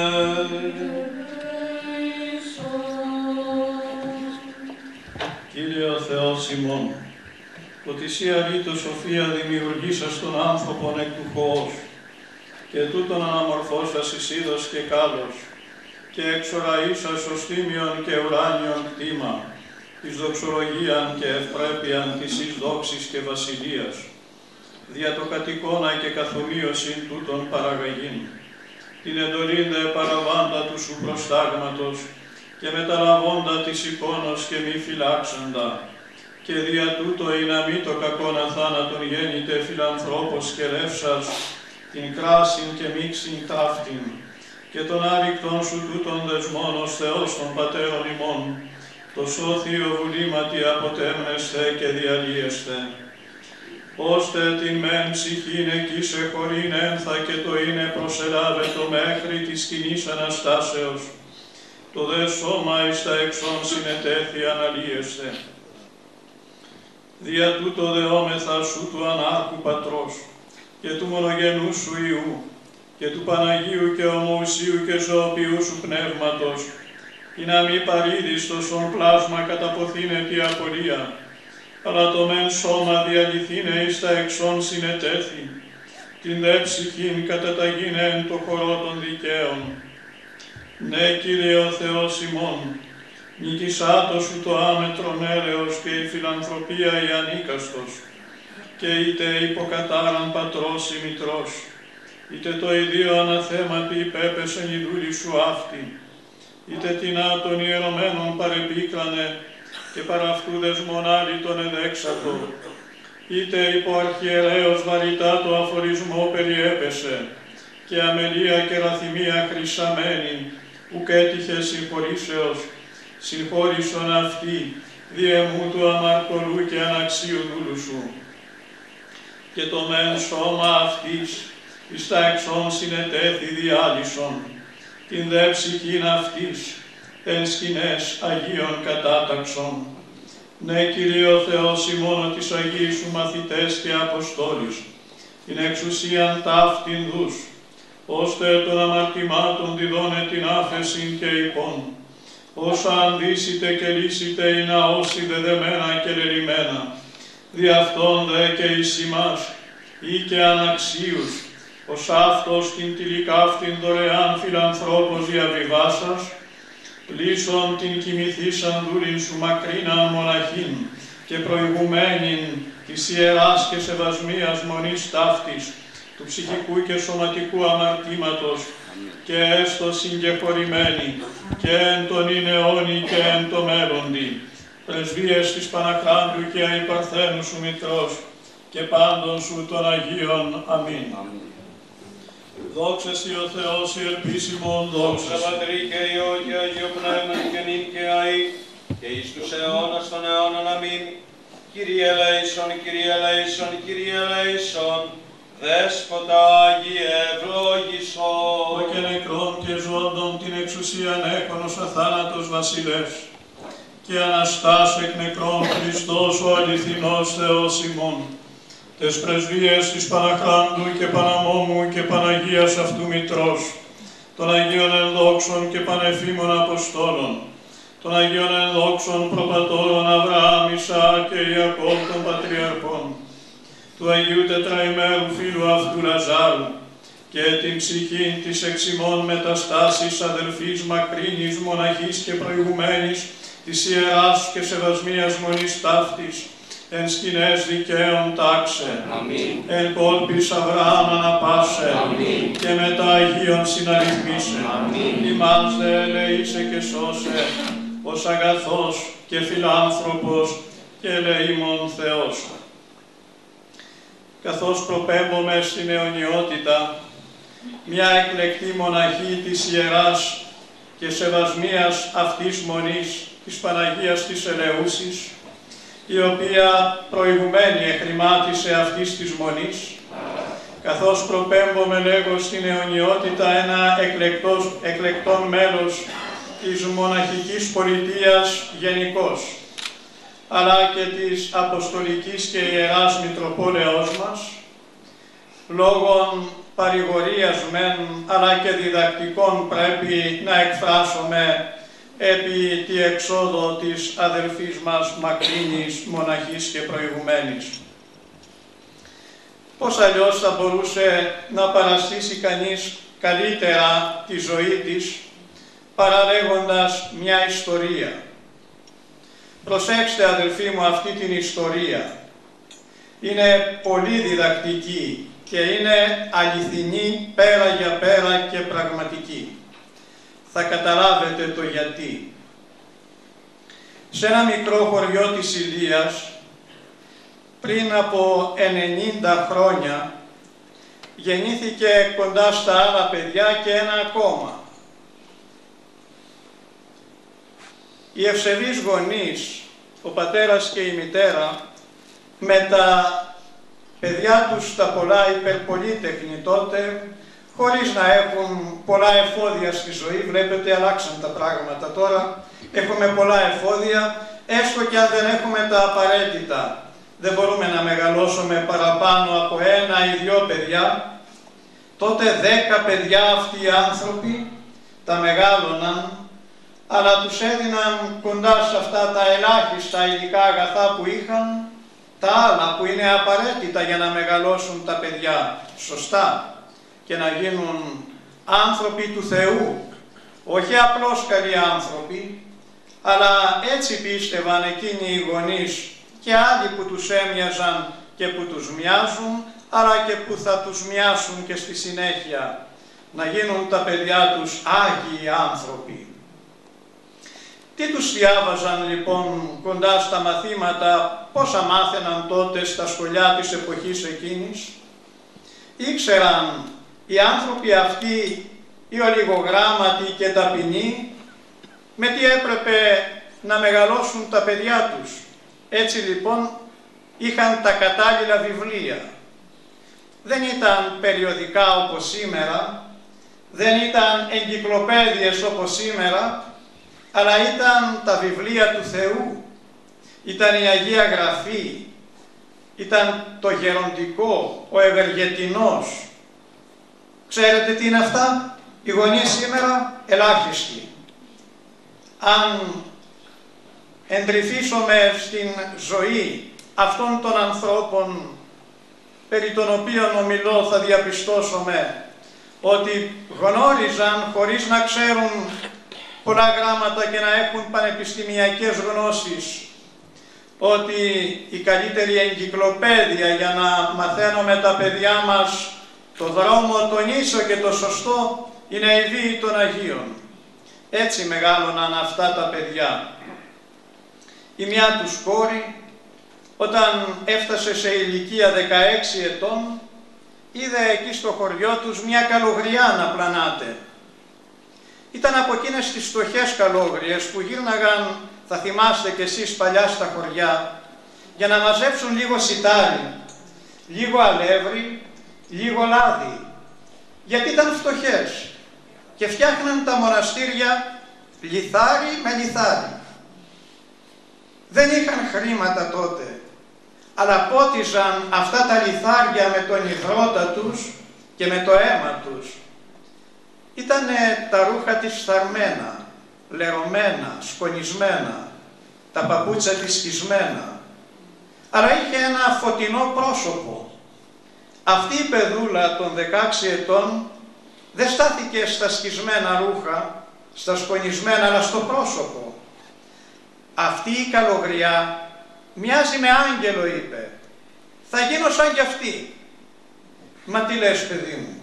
Speaker 2: Κύριε ο Θεός ημών, ότι εσύ αρήτω σοφία δημιουργήσας τον άνθρωπον εκ του χώος, και τούτον αναμορφώσας εις είδος και κάλος, και εξοραΐσας ως τίμιον και ουράνιον κτήμα, εις δοξολογίαν και ευπρέπειαν της εις δόξης και βασιλείας, δια το κατοικώνα και καθομοίωσιν τούτων παραγαγήν, την εντολήν δε παραβάντα του σου προστάγματος, και μεταλαβώντα της εικόνος και μη φυλάξοντα, και δια τούτο ή να μη το κακόν αθάνατον γέννητε φιλανθρώπος και ρεύσας, την κράσιν και μίξιν ταύτην, και τον άρρηκτον σου τούτον δεσμόν ως Θεός των Πατέρων ημών, το σώθιο βουλήματι αποτέμνεσθε και διαλύεστε. Ώστε την μεν ψυχήν εκείσε χωρήν ένθα και το είναι προσελάβετο μέχρι της κοινής Αναστάσεως, το δε σώμα εις τα εξών συνετέθη αναλύεστε. Δια τούτο δεόμεθα σου του ανάρχου Πατρός και του μονογενού σου Υιού και του Παναγίου και ομοουσίου και ζωοποιού σου Πνεύματος, ή να μη παρήδεις το σον πλάσμα καταποθήνετη απολία, αλλά το μεν σώμα διαλυθήνε εις τα εξών συνετέθη, την δε ψυχήν καταταγήνε εν το χορό των δικαίων. Ναι, Κύριε ο Θεός ημών, νικησάτο σου το άμετρον έλεος και η φιλανθρωπία η ανίκαστος, και είτε υποκατάραν πατρός ή μητρός, είτε το ιδίο αναθέματι υπέπεσεν η δούλη σου αυτή, είτε τινά των ιερωμένων παρεπίκρανε και παρά αυτού δεσμονάλι τον εδέξατο, είτε υπό αρχιερέως βαρυτά το αφορισμό περιέπεσε, και αμελία και ραθυμία χρυσαμένη, ουκ έτυχε συγχωρήσεως, συγχώρησον αυτή, διεμού του αμαρτωλού και αναξίου δούλου σου. Και το μεν σώμα αυτής, εις τα εξών συνετέθη διάλυσον, την δε ψυχήν αυτής, εν σκηνές Αγίων κατάταξον. Ναι, Κύριε ο Θεός, ημών της Αγίης σου μαθητές και Αποστόλης, την εξουσίαν ταύτην δούς, ώστε των αμαρτημάτων διδώνε την άφεσιν και υπόν, όσα αντίσετε και λύσετε η ναώση δεδεμένα και λελημένα, δι' αυτόν δε και εις ημάς, ή και αναξίους, ως αυτός την τυλικαύτην δωρεάν φιλανθρώπος διαβιβάσας, πλήσον την κοιμηθήσαν δούλην σου μακρύναν μοναχήν και προηγουμένην της ιεράς και σεβασμίας μονής ταύτης, του ψυχικού και σωματικού αμαρτήματος, και έστω συγκεχωρημένη, και εν τον αιώνι και εν το μέλλοντι, πρεσβείες της Παναχράντου και αϊπαρθένου σου μητρός, και πάντων σου των Αγίων. Αμήν. Δόξα σοι ο Θεός, η ελπίσιμον δόξα.
Speaker 1: Δόξα Πατρί και Υιό και Αγίο Πνεύμα και νυν και αεί, και εις τους αιώνας των αιώνων. Αμήν. Κύριε ελέησον, Κύριε ελέησον, Κύριε ελέησον, Δέσποτα Άγιε ευλόγησον.
Speaker 2: Ο και νεκρών και ζώντων την εξουσίαν έχων ως αθάνατος βασιλεύς, και Αναστάς εκ νεκρών Χριστός ο αληθινός Θεός ημών, τες πρεσβείες της Παναχράντου και Παναμόμου και Παναγίας αυτού μητρός, των Αγίων ενδόξων και πανεφήμων Αποστόλων, των Αγίων ενδόξων προπατώρων Αβραάμ, Ισαάκ και Ιακώβ των Πατριαρχών, του Αγίου Τετραημέρου φίλου αυτού Λαζάρου, και την ψυχήν της εξημών μεταστάσης αδελφής μακρύνης, μοναχής και προηγουμένης της ιεράς και σεβασμίας μονής ταύτης, εν σκηνές δικαίων τάξε, εν κόλπης Αβραάμ αναπάσε, και μετά Αγίων συναριθμίσε, ημάς δε ελεήσε και σώσε, ως αγαθός και φιλάνθρωπος και ελεήμων Θεός. Καθώς προπέμπομαι στην αιωνιότητα, μια εκλεκτή μοναχή της ιεράς και σεβασμίας αυτής μονής της Παναγίας της Ελεούσης, η οποία προηγουμένη εχρημάτισε αυτής της μονής, καθώς προπέμπομαι λέγω στην αιωνιότητα ένα εκλεκτόν μέλος της μοναχικής πολιτείας γενικώς, αλλά και της Αποστολικής και Ιεράς Μητροπόλεως μας, λόγων παρηγορίας μεν, αλλά και διδακτικών πρέπει να εκφράσουμε επί τη εξόδο της αδελφής μας μακρύνης, μοναχής και προηγουμένης. Πώς αλλιώς θα μπορούσε να παραστήσει κανείς καλύτερα τη ζωή της, παραλέγοντας μια ιστορία. Προσέξτε αδελφοί μου αυτή την ιστορία. Είναι πολύ διδακτική και είναι αληθινή πέρα για πέρα και πραγματική. Θα καταλάβετε το γιατί. Σε ένα μικρό χωριό της Ηλίας, πριν από 90 χρόνια, γεννήθηκε κοντά στα άλλα παιδιά και ένα ακόμα. Οι ευσεβείς γονείς, ο πατέρας και η μητέρα, με τα παιδιά τους τα πολλά υπερπολίτεχνοι τότε, χωρίς να έχουν πολλά εφόδια στη ζωή, βλέπετε αλλάξαν τα πράγματα τώρα, έχουμε πολλά εφόδια, έστω και αν δεν έχουμε τα απαραίτητα. Δεν μπορούμε να μεγαλώσουμε παραπάνω από 1 ή 2 παιδιά, τότε 10 παιδιά αυτοί οι άνθρωποι τα μεγάλωναν, αλλά τους έδιναν κοντά σε αυτά τα ελάχιστα υλικά αγαθά που είχαν, τα άλλα που είναι απαραίτητα για να μεγαλώσουν τα παιδιά σωστά και να γίνουν άνθρωποι του Θεού, όχι απλώς καλοί άνθρωποι, αλλά έτσι πίστευαν εκείνοι οι γονείς και άλλοι που τους έμοιαζαν και που τους μοιάζουν, αλλά και που θα τους μοιάσουν και στη συνέχεια, να γίνουν τα παιδιά τους άγιοι άνθρωποι. Τι τους διάβαζαν λοιπόν κοντά στα μαθήματα, πόσα μάθαιναν τότε στα σχολιά της εποχής εκείνης? Ήξεραν οι άνθρωποι αυτοί, οι ολιγογράμματοι και ταπεινοί, με τι έπρεπε να μεγαλώσουν τα παιδιά τους. Έτσι λοιπόν είχαν τα κατάλληλα βιβλία. Δεν ήταν περιοδικά όπως σήμερα, δεν ήταν εγκυκλοπαίδειες όπως σήμερα, αλλά ήταν τα βιβλία του Θεού, ήταν η Αγία Γραφή, ήταν το γεροντικό, ο ευεργετινός. Ξέρετε τι είναι αυτά? Οι γονείς σήμερα ελάχιστοι. Αν εντρυφήσουμε στην ζωή αυτών των ανθρώπων περί των οποίων ομιλώ, θα διαπιστώσουμε ότι γνώριζαν χωρίς να ξέρουν πολλά γράμματα και να έχουν πανεπιστημιακές γνώσεις, ότι η καλύτερη εγκυκλοπαίδεια για να μαθαίνουμε τα παιδιά μας το δρόμο, τον ίσο και το σωστό είναι η βίη των Αγίων. Έτσι μεγάλωναν αυτά τα παιδιά. Η μια τους κόρη, όταν έφτασε σε ηλικία 16 ετών, είδε εκεί στο χωριό τους μια καλογριά να πλανάται. Ήταν από εκείνες τις φτωχές καλόγριες που γύρναγαν, θα θυμάστε κι εσείς παλιά στα χωριά, για να μαζέψουν λίγο σιτάρι, λίγο αλεύρι, λίγο λάδι, γιατί ήταν φτωχές και φτιάχναν τα μοναστήρια λιθάρι με λιθάρι. Δεν είχαν χρήματα τότε, αλλά πότιζαν αυτά τα λιθάρια με τον υδρότα τους και με το αίμα τους. Ήτανε τα ρούχα της φθαρμένα, λερωμένα, σκονισμένα, τα παπούτσα της σκισμένα, αλλά είχε ένα φωτεινό πρόσωπο. Αυτή η παιδούλα των 16 ετών δεν στάθηκε στα σκισμένα ρούχα, στα σκονισμένα, αλλά στο πρόσωπο. Αυτή η καλογριά μοιάζει με άγγελο, είπε. Θα γίνω σαν κι αυτή. Μα τι λες, παιδί μου?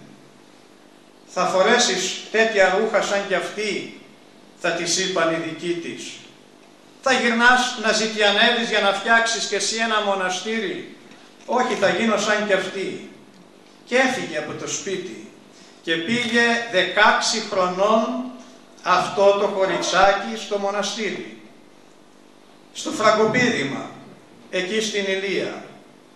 Speaker 2: Θα φορέσεις τέτοια ρούχα σαν κι αυτή? Θα της είπαν οι δικοί της. Θα γυρνάς να ζητιανεύεις για να φτιάξεις κι εσύ ένα μοναστήρι? Όχι, θα γίνω σαν κι αυτή. Και έφυγε από το σπίτι και πήγε 16 χρονών αυτό το κοριτσάκι στο μοναστήρι, στο Φραγκοπίδημα, εκεί στην Ηλία.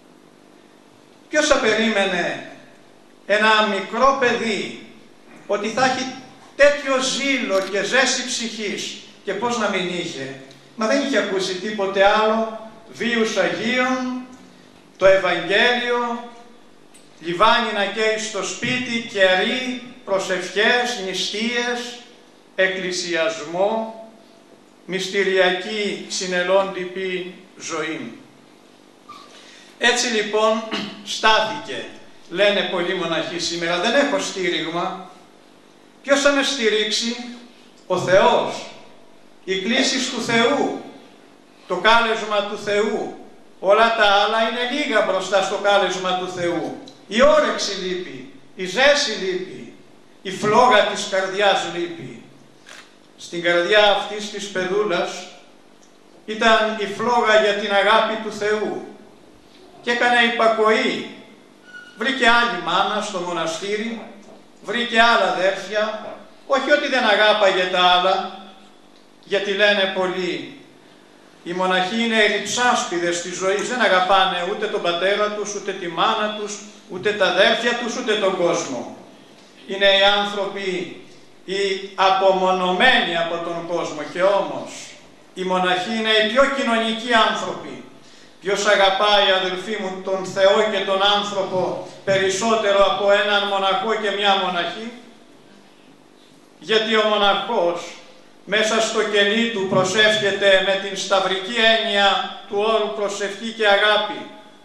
Speaker 2: Ποιος θα περίμενε ένα μικρό παιδί ότι θα έχει τέτοιο ζήλο και ζέση ψυχής? Και πώς να μην είχε? Μα δεν είχε ακούσει τίποτε άλλο, βίους Αγίων, το Ευαγγέλιο, λιβάνι να καίει στο σπίτι, κερί, προσευχές, νηστείες, εκκλησιασμό, μυστηριακή συνελόντυπη ζωή. Έτσι λοιπόν στάθηκε. Λένε πολλοί μοναχοί σήμερα, δεν έχω στήριγμα. Ποιος θα με στηρίξει? Ο Θεός. Οι κλήσεις του Θεού, το κάλεσμα του Θεού. Όλα τα άλλα είναι λίγα μπροστά στο κάλεσμα του Θεού. Η όρεξη λείπει, η ζέση λείπει, η φλόγα της καρδιάς λείπει. Στην καρδιά αυτής της παιδούλας ήταν η φλόγα για την αγάπη του Θεού και έκανε υπακοή. Βρήκε άλλη μάνα στο μοναστήρι, βρήκε άλλα αδέρφια, όχι ότι δεν αγάπαγε τα άλλα, γιατί λένε πολλοί, οι μοναχοί είναι ερυψάσπιδες της ζωής, δεν αγαπάνε ούτε τον πατέρα τους, ούτε τη μάνα τους, ούτε τα αδέρφια τους, ούτε τον κόσμο. Είναι οι άνθρωποι οι απομονωμένοι από τον κόσμο, και όμως οι μοναχοί είναι οι πιο κοινωνικοί άνθρωποι. Ποιος αγαπάει, αδελφοί μου, τον Θεό και τον άνθρωπο περισσότερο από έναν μοναχό και μια μοναχή? Γιατί ο μοναχός μέσα στο κελί του προσεύχεται με την σταυρική έννοια του όρου προσευχή και αγάπη.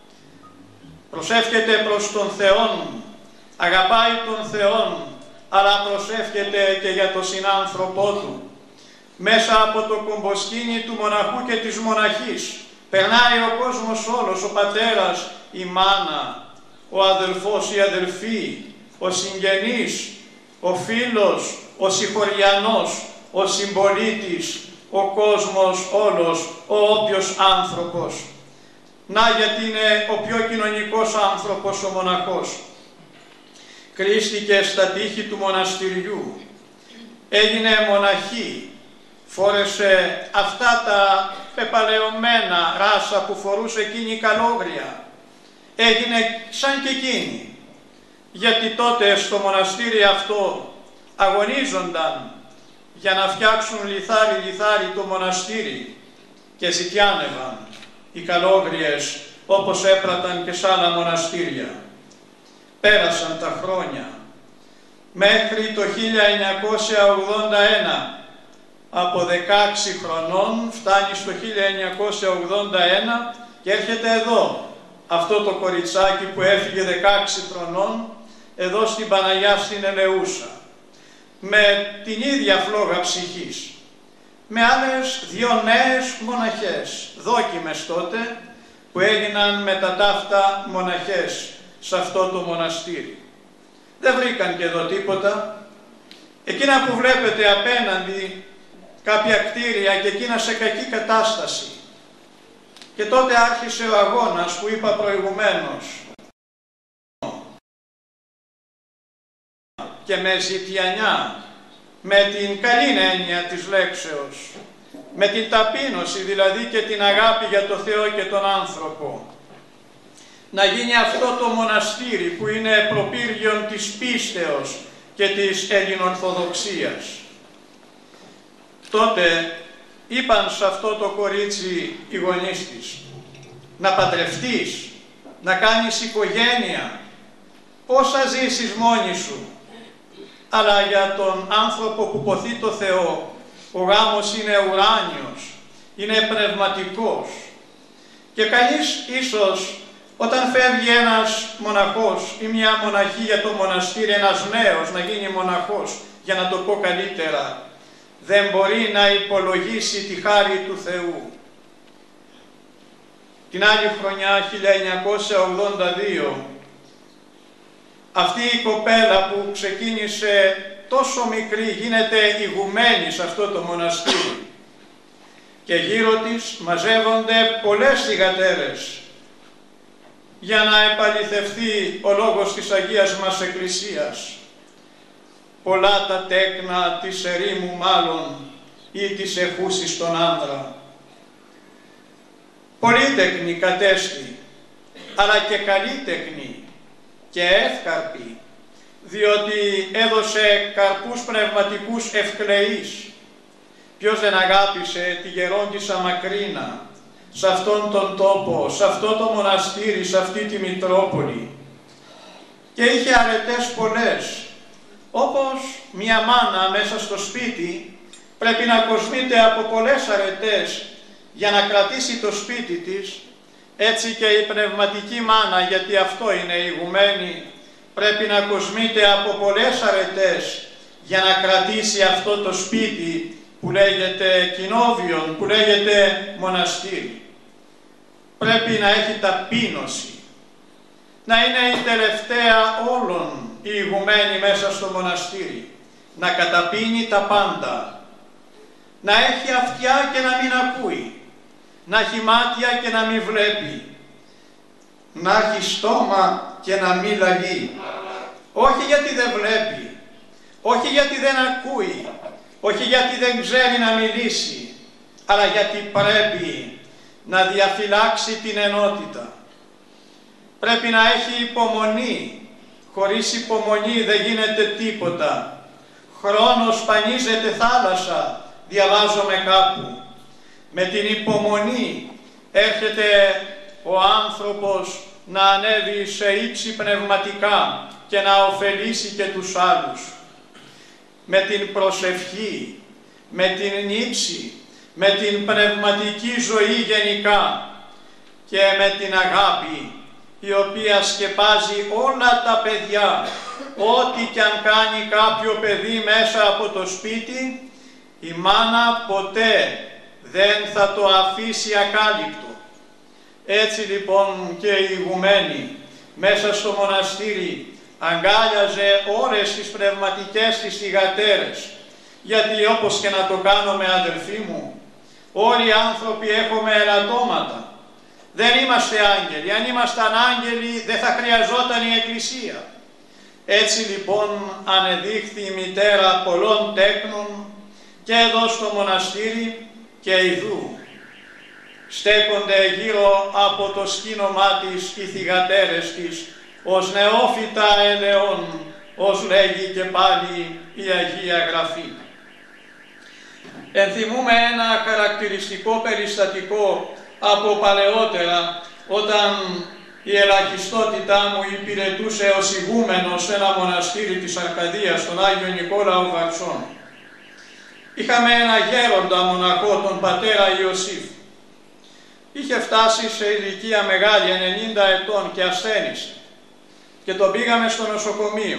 Speaker 2: Προσεύχεται προς τον Θεόν, αγαπάει τον Θεόν, αλλά προσεύχεται και για τον συνάνθρωπό του. Μέσα από το κομποσκήνι του μοναχού και της μοναχής Περνάει ο κόσμος όλος, ο πατέρας, η μάνα, ο αδελφός, η αδελφή, ο συγγενής, ο φίλος, ο συγχωριανός, ο συμπολίτης, ο κόσμος όλος, ο όποιος άνθρωπος. Να γιατί είναι ο πιο κοινωνικός άνθρωπος ο μοναχός. Κρίστηκε στα τείχη του μοναστηριού, έγινε μοναχή, φόρεσε αυτά τα πεπαλαιωμένα ράσα που φορούσε εκείνη η καλόγρια. Έγινε σαν και εκείνη, γιατί τότε στο μοναστήρι αυτό αγωνίζονταν για να φτιάξουν λιθάρι το μοναστήρι και ζητιάνευαν οι καλόγριες όπως έπραταν και σε άλλα μοναστήρια. Πέρασαν τα χρόνια μέχρι το 1981. Από 16 χρονών φτάνει στο 1981 και έρχεται εδώ αυτό το κοριτσάκι που έφυγε 16 χρονών εδώ στην Παναγιά στην Ελεούσα, με την ίδια φλόγα ψυχής, με άλλες 2 νέες μοναχές, δόκιμες τότε, που έγιναν με τα ταύτα μοναχές σε αυτό το μοναστήρι. Δεν βρήκαν και εδώ τίποτα. Εκείνα που βλέπετε απέναντι, κάποια κτίρια και εκείνα σε κακή κατάσταση. Και τότε άρχισε ο αγώνας που είπα προηγουμένως. Και με ζητιανιά, με την καλή έννοια της λέξεως, με την ταπείνωση δηλαδή και την αγάπη για το Θεό και τον άνθρωπο, να γίνει αυτό το μοναστήρι που είναι προπύργιον της πίστεως και της Ελληνορθοδοξίας. Τότε είπαν σε αυτό το κορίτσι οι γονείς της, να παντρευτείς, να κάνεις οικογένεια, πώς θα ζήσεις μόνη σου. Αλλά για τον άνθρωπο που ποθεί το Θεό, ο γάμος είναι ουράνιος, είναι πνευματικός. Και κανείς ίσως όταν φεύγει ένας μοναχός ή μια μοναχή για το μοναστήρι, ένας νέος να γίνει μοναχός, για να το πω καλύτερα, δεν μπορεί να υπολογίσει τη χάρη του Θεού. Την άλλη χρονιά, 1982, αυτή η κοπέλα που ξεκίνησε τόσο μικρή γίνεται ηγουμένη σε αυτό το μοναστήρι και γύρω της μαζεύονται πολλές θυγατέρες για να επαληθευτεί ο λόγος της Αγίας μας Εκκλησίας. Πολλά τα τέκνα της ερήμου μάλλον ή της εχούσης των άνδρα. Πολύτεκνη κατέστη, αλλά και καλύτεκνη και εύκαρπη, διότι έδωσε καρπούς πνευματικούς ευκλεείς. Ποιος δεν αγάπησε τη γερόντισσα Μακρίνα, σε αυτόν τον τόπο, σε αυτό το μοναστήρι, σε αυτή τη Μητρόπολη. Και είχε αρετές πολλές. Όπως μια μάνα μέσα στο σπίτι πρέπει να κοσμείται από πολλές αρετές για να κρατήσει το σπίτι της, έτσι και η πνευματική μάνα, γιατί αυτό είναι η ηγουμένη, πρέπει να κοσμείται από πολλές αρετές για να κρατήσει αυτό το σπίτι που λέγεται κοινόβιον, που λέγεται μοναστήρι. Πρέπει να έχει ταπείνωση, να είναι η τελευταία όλων η ηγουμένη μέσα στο μοναστήρι, να καταπίνει τα πάντα, να έχει αυτιά και να μην ακούει, να έχει μάτια και να μην βλέπει, να έχει στόμα και να μην λαλεί. Όχι γιατί δεν βλέπει, όχι γιατί δεν ακούει, όχι γιατί δεν ξέρει να μιλήσει, αλλά γιατί πρέπει να διαφυλάξει την ενότητα. Πρέπει να έχει υπομονή. Χωρίς υπομονή δεν γίνεται τίποτα. Χρόνος σπανίζεται θάλασσα, διαβάζομαι κάπου. Με την υπομονή έρχεται ο άνθρωπος να ανέβει σε ύψη πνευματικά και να ωφελήσει και τους άλλους. Με την προσευχή, με την νύψη, με την πνευματική ζωή γενικά και με την αγάπη, η οποία σκεπάζει όλα τα παιδιά. Ό,τι κι αν κάνει κάποιο παιδί μέσα από το σπίτι, η μάνα ποτέ δεν θα το αφήσει ακάλυπτο. Έτσι λοιπόν και η ηγουμένη μέσα στο μοναστήρι αγκάλιαζε όλες τις πνευματικές της θυγατέρες, γιατί όπως και να το κάνουμε αδελφοί μου, όλοι οι άνθρωποι έχουμε ελαττώματα. Δεν είμαστε άγγελοι. Αν ήμασταν άγγελοι δεν θα χρειαζόταν η Εκκλησία. Έτσι λοιπόν ανεδείχθη η μητέρα πολλών τέκνων και εδώ στο μοναστήρι και ιδού. Στέκονται γύρω από το σκήνομά της οι θυγατέρες της, ως νεόφυτα ελαιών, ως λέγει και πάλι η Αγία Γραφή. Ενθυμούμε ένα χαρακτηριστικό περιστατικό από παλαιότερα, όταν η ελαχιστότητά μου υπηρετούσε ως ηγούμενος σε ένα μοναστήρι της Αρκαδίας, τον Άγιο Νικόλαο Βαρσών. Είχαμε ένα γέροντα μοναχό, τον πατέρα Ιωσήφ. Είχε φτάσει σε ηλικία μεγάλη, 90 ετών, και ασθένησε. Και τον πήγαμε στο νοσοκομείο.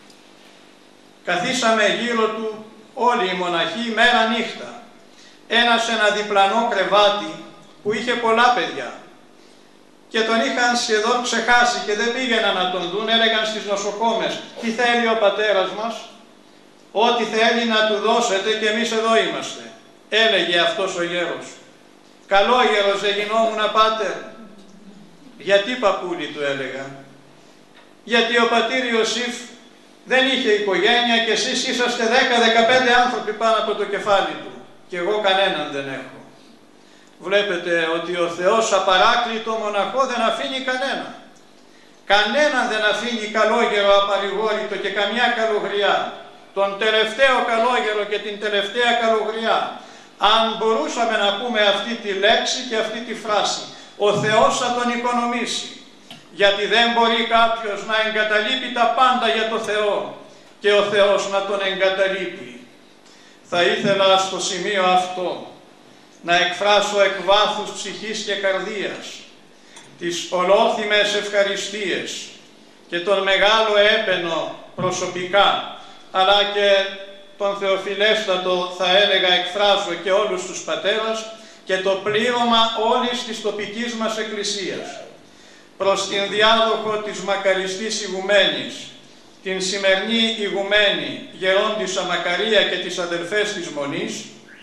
Speaker 2: Καθίσαμε γύρω του όλοι οι μοναχοί μέρα νύχτα. Ένα σε ένα διπλανό κρεβάτι που είχε πολλά παιδιά. Και τον είχαν σχεδόν ξεχάσει και δεν πήγαιναν να τον δουν. Έλεγαν στις νοσοκόμες, τι θέλει ο πατέρας μας? Ό,τι θέλει να του δώσετε και εμείς εδώ είμαστε. Έλεγε αυτός ο γέρος. Καλό γέρος δεν γινόμουν, πάτερ? Γιατί, παππούλη, του έλεγα? Γιατί ο πατήρ Ιωσήφ δεν είχε οικογένεια και εσείς είσαστε 10-15 άνθρωποι πάνω από το κεφάλι του και εγώ κανέναν δεν έχω. Βλέπετε ότι ο Θεός απαράκλητο μοναχό δεν αφήνει κανένα. Κανέναν δεν αφήνει καλόγερο απαρηγόρητο και καμιά καλογριά. Τον τελευταίο καλόγερο και την τελευταία καλογριά. Αν μπορούσαμε να πούμε αυτή τη λέξη και αυτή τη φράση, ο Θεός θα τον οικονομήσει. Γιατί δεν μπορεί κάποιος να εγκαταλείπει τα πάντα για το Θεό και ο Θεός να τον εγκαταλείπει. Θα ήθελα στο σημείο αυτό να εκφράσω εκ βάθους ψυχής και καρδίας τις ολόθυμες ευχαριστίες και τον μεγάλο έπαινο προσωπικά, αλλά και τον θεοφιλέστατο, θα έλεγα, εκφράζω και όλους τους πατέρας και το πλήρωμα όλης της τοπικής μας Εκκλησίας προς την διάδοχο της μακαριστής ηγουμένης, την σημερινή ηγουμένη Γερόντισσα Μακαρία και τις αδελφές της Μονής,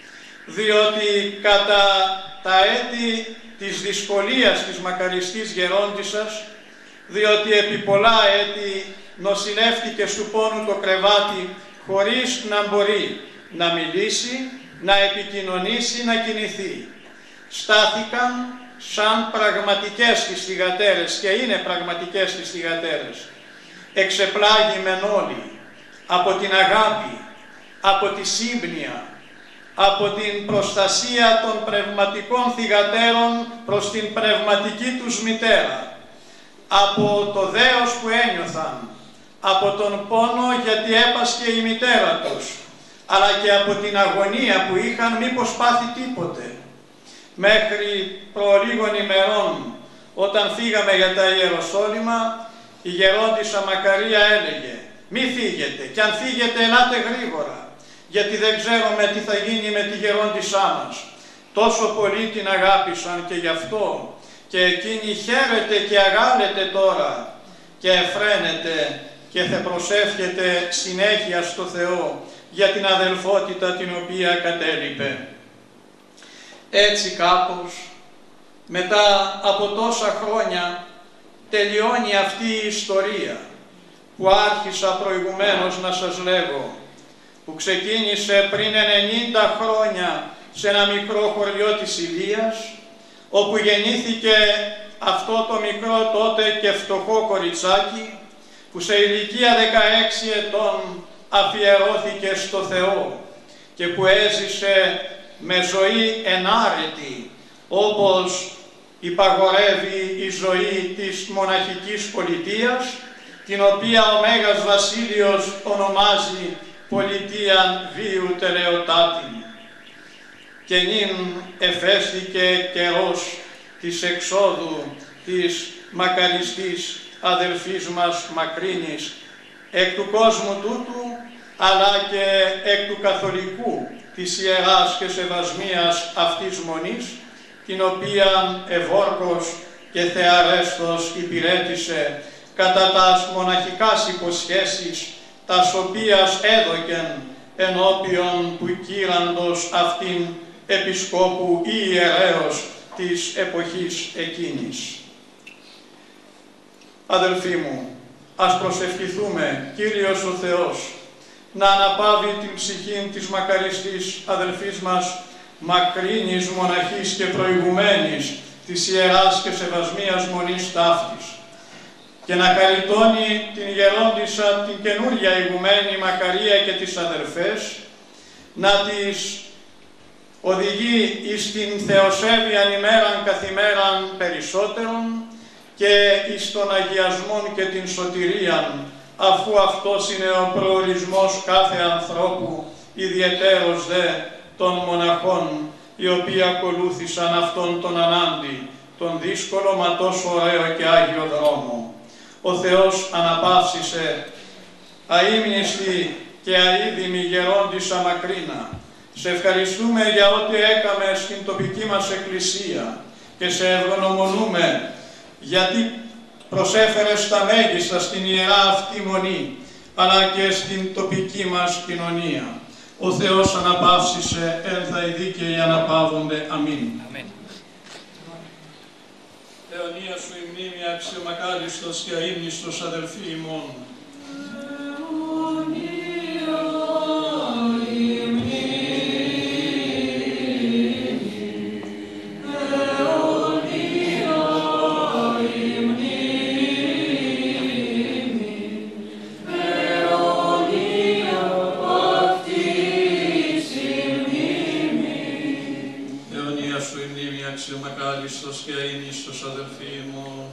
Speaker 2: διότι κατά τα έτη της δυσκολίας της μακαριστής Γερόντισσας, διότι επί πολλά έτη νοσηλεύτηκε στου πόνου το κρεβάτι χωρίς να μπορεί να μιλήσει, να επικοινωνήσει, να κινηθεί. Στάθηκαν σαν πραγματικές τις θυγατέρες και είναι πραγματικές τις θυγατέρες. Εξεπλάγημεν όλοι από την αγάπη, από τη σύμπνοια, από την προστασία των πνευματικών θυγατέρων προς την πνευματική τους μητέρα, από το δέος που ένιωθαν, από τον πόνο γιατί έπασχε η μητέρα τους, αλλά και από την αγωνία που είχαν μήπως πάθει τίποτε. Μέχρι προλίγων ημερών, όταν φύγαμε για τα Ιεροσόλυμα, η Γερόντισσα Μακαρία έλεγε «Μη φύγετε και αν φύγετε ελάτε γρήγορα, γιατί δεν ξέρουμε τι θα γίνει με τη Γερόντισσά μας». Τόσο πολύ την αγάπησαν και γι' αυτό και εκείνη χαίρεται και αγάλεται τώρα και εφραίνεται και θα προσεύχεται συνέχεια στο Θεό για την αδελφότητα την οποία κατέλειπε. Έτσι κάπως, μετά από τόσα χρόνια, τελειώνει αυτή η ιστορία που άρχισα προηγουμένως να σας λέγω, που ξεκίνησε πριν 90 χρόνια σε ένα μικρό χωριό της Ηλίας, όπου γεννήθηκε αυτό το μικρό τότε και φτωχό κοριτσάκι, που σε ηλικία 16 ετών αφιερώθηκε στο Θεό και που έζησε με ζωή ενάρετη, όπως υπαγορεύει η ζωή της μοναχικής πολιτείας, την οποία ο Μέγας Βασίλειος ονομάζει πολιτείαν βίου τελεοτάτη. Και νυν εφέστηκε καιρός της εξόδου της μακαριστής αδελφής μας Μακρίνης εκ του κόσμου τούτου, αλλά και εκ του καθολικού της ιεράς και σεβασμίας αυτής μονής, την οποία ευόρκος και θεαρέστος υπηρέτησε κατά τας μοναχικάς υποσχέσεις, τας οποίας έδωκεν ενώπιον του κύραντος αυτήν επισκόπου ή ιερέως της εποχής εκείνης. Αδελφοί μου, ας προσευχηθούμε Κύριος ο Θεός να αναπαύει την ψυχή της μακαριστής αδελφής μας Μακρύνης μοναχής και προηγουμένης της Ιεράς και Σεβασμίας Μονής Ταύτης και να χαριτώνει την γερόντισσα την καινούργια ηγουμένη Μακαρία και τις αδελφές, να τις οδηγεί εις την θεοσέβειαν ημέραν καθημέραν περισσότερον και εις τον αγιασμόν και την σωτηρίαν, αφού αυτός είναι ο προορισμός κάθε ανθρώπου, ιδιαιτέρως δε των μοναχών, οι οποίοι ακολούθησαν αυτόν τον ανάντι, τον δύσκολο μα τόσο ωραίο και άγιο δρόμο. Ο Θεός αναπαύσισε αείμνηστη και αείδημη γερόντισσα Μακρίνα. Σε ευχαριστούμε για ό,τι έκαμε στην τοπική μας εκκλησία και σε ευγνωμονούμε γιατί προσέφερες τα μέγιστα στην Ιερά αυτή Μονή, αλλά και στην τοπική μας κοινωνία. Ο Θεός αναπαύσισε, έλθα οι δίκαιοι αναπαύονται. Αμήν. Αιωνία σου η μνήμη αξιομακάριστος και αείμνηστος αδελφοί ημών. Αξιομακάριστος και αείμνηστος αδελφοί ημών.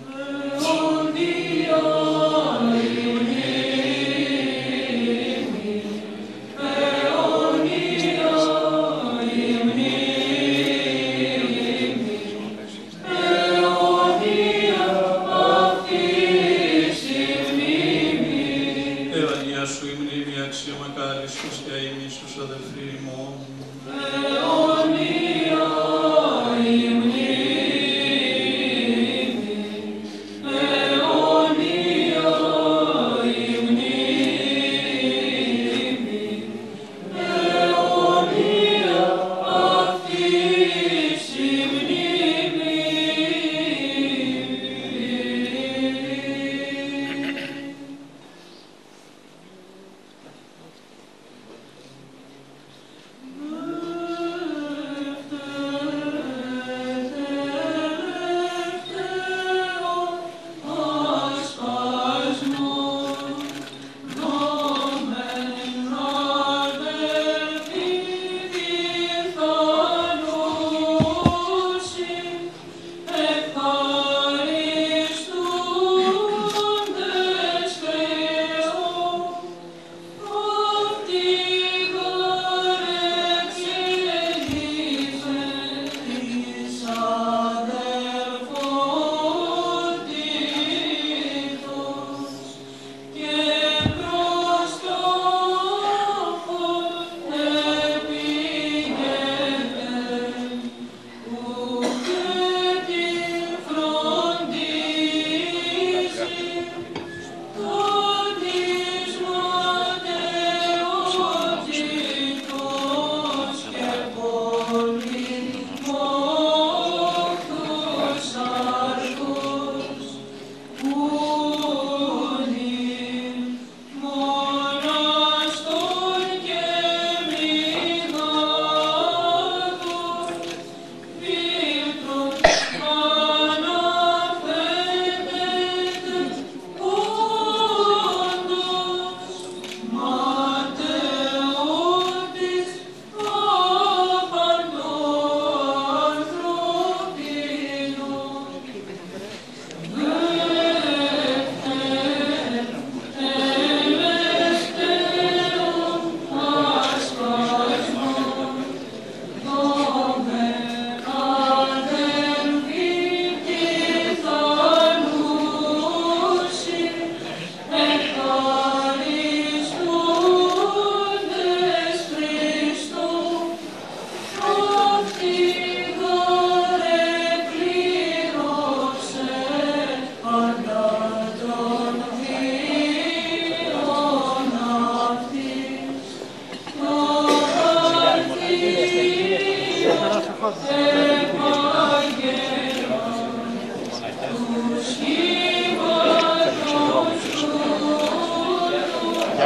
Speaker 2: Αιωνία σου η μνήμη αξιομακάριστος και αείμνηστος αδελφοί ημών.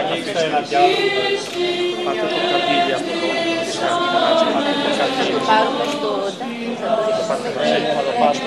Speaker 7: ανοίξτε ένα πιάτο. Πάτε το καντήλι αυτό το
Speaker 14: πάρουμε στο
Speaker 7: θα το πάσουμε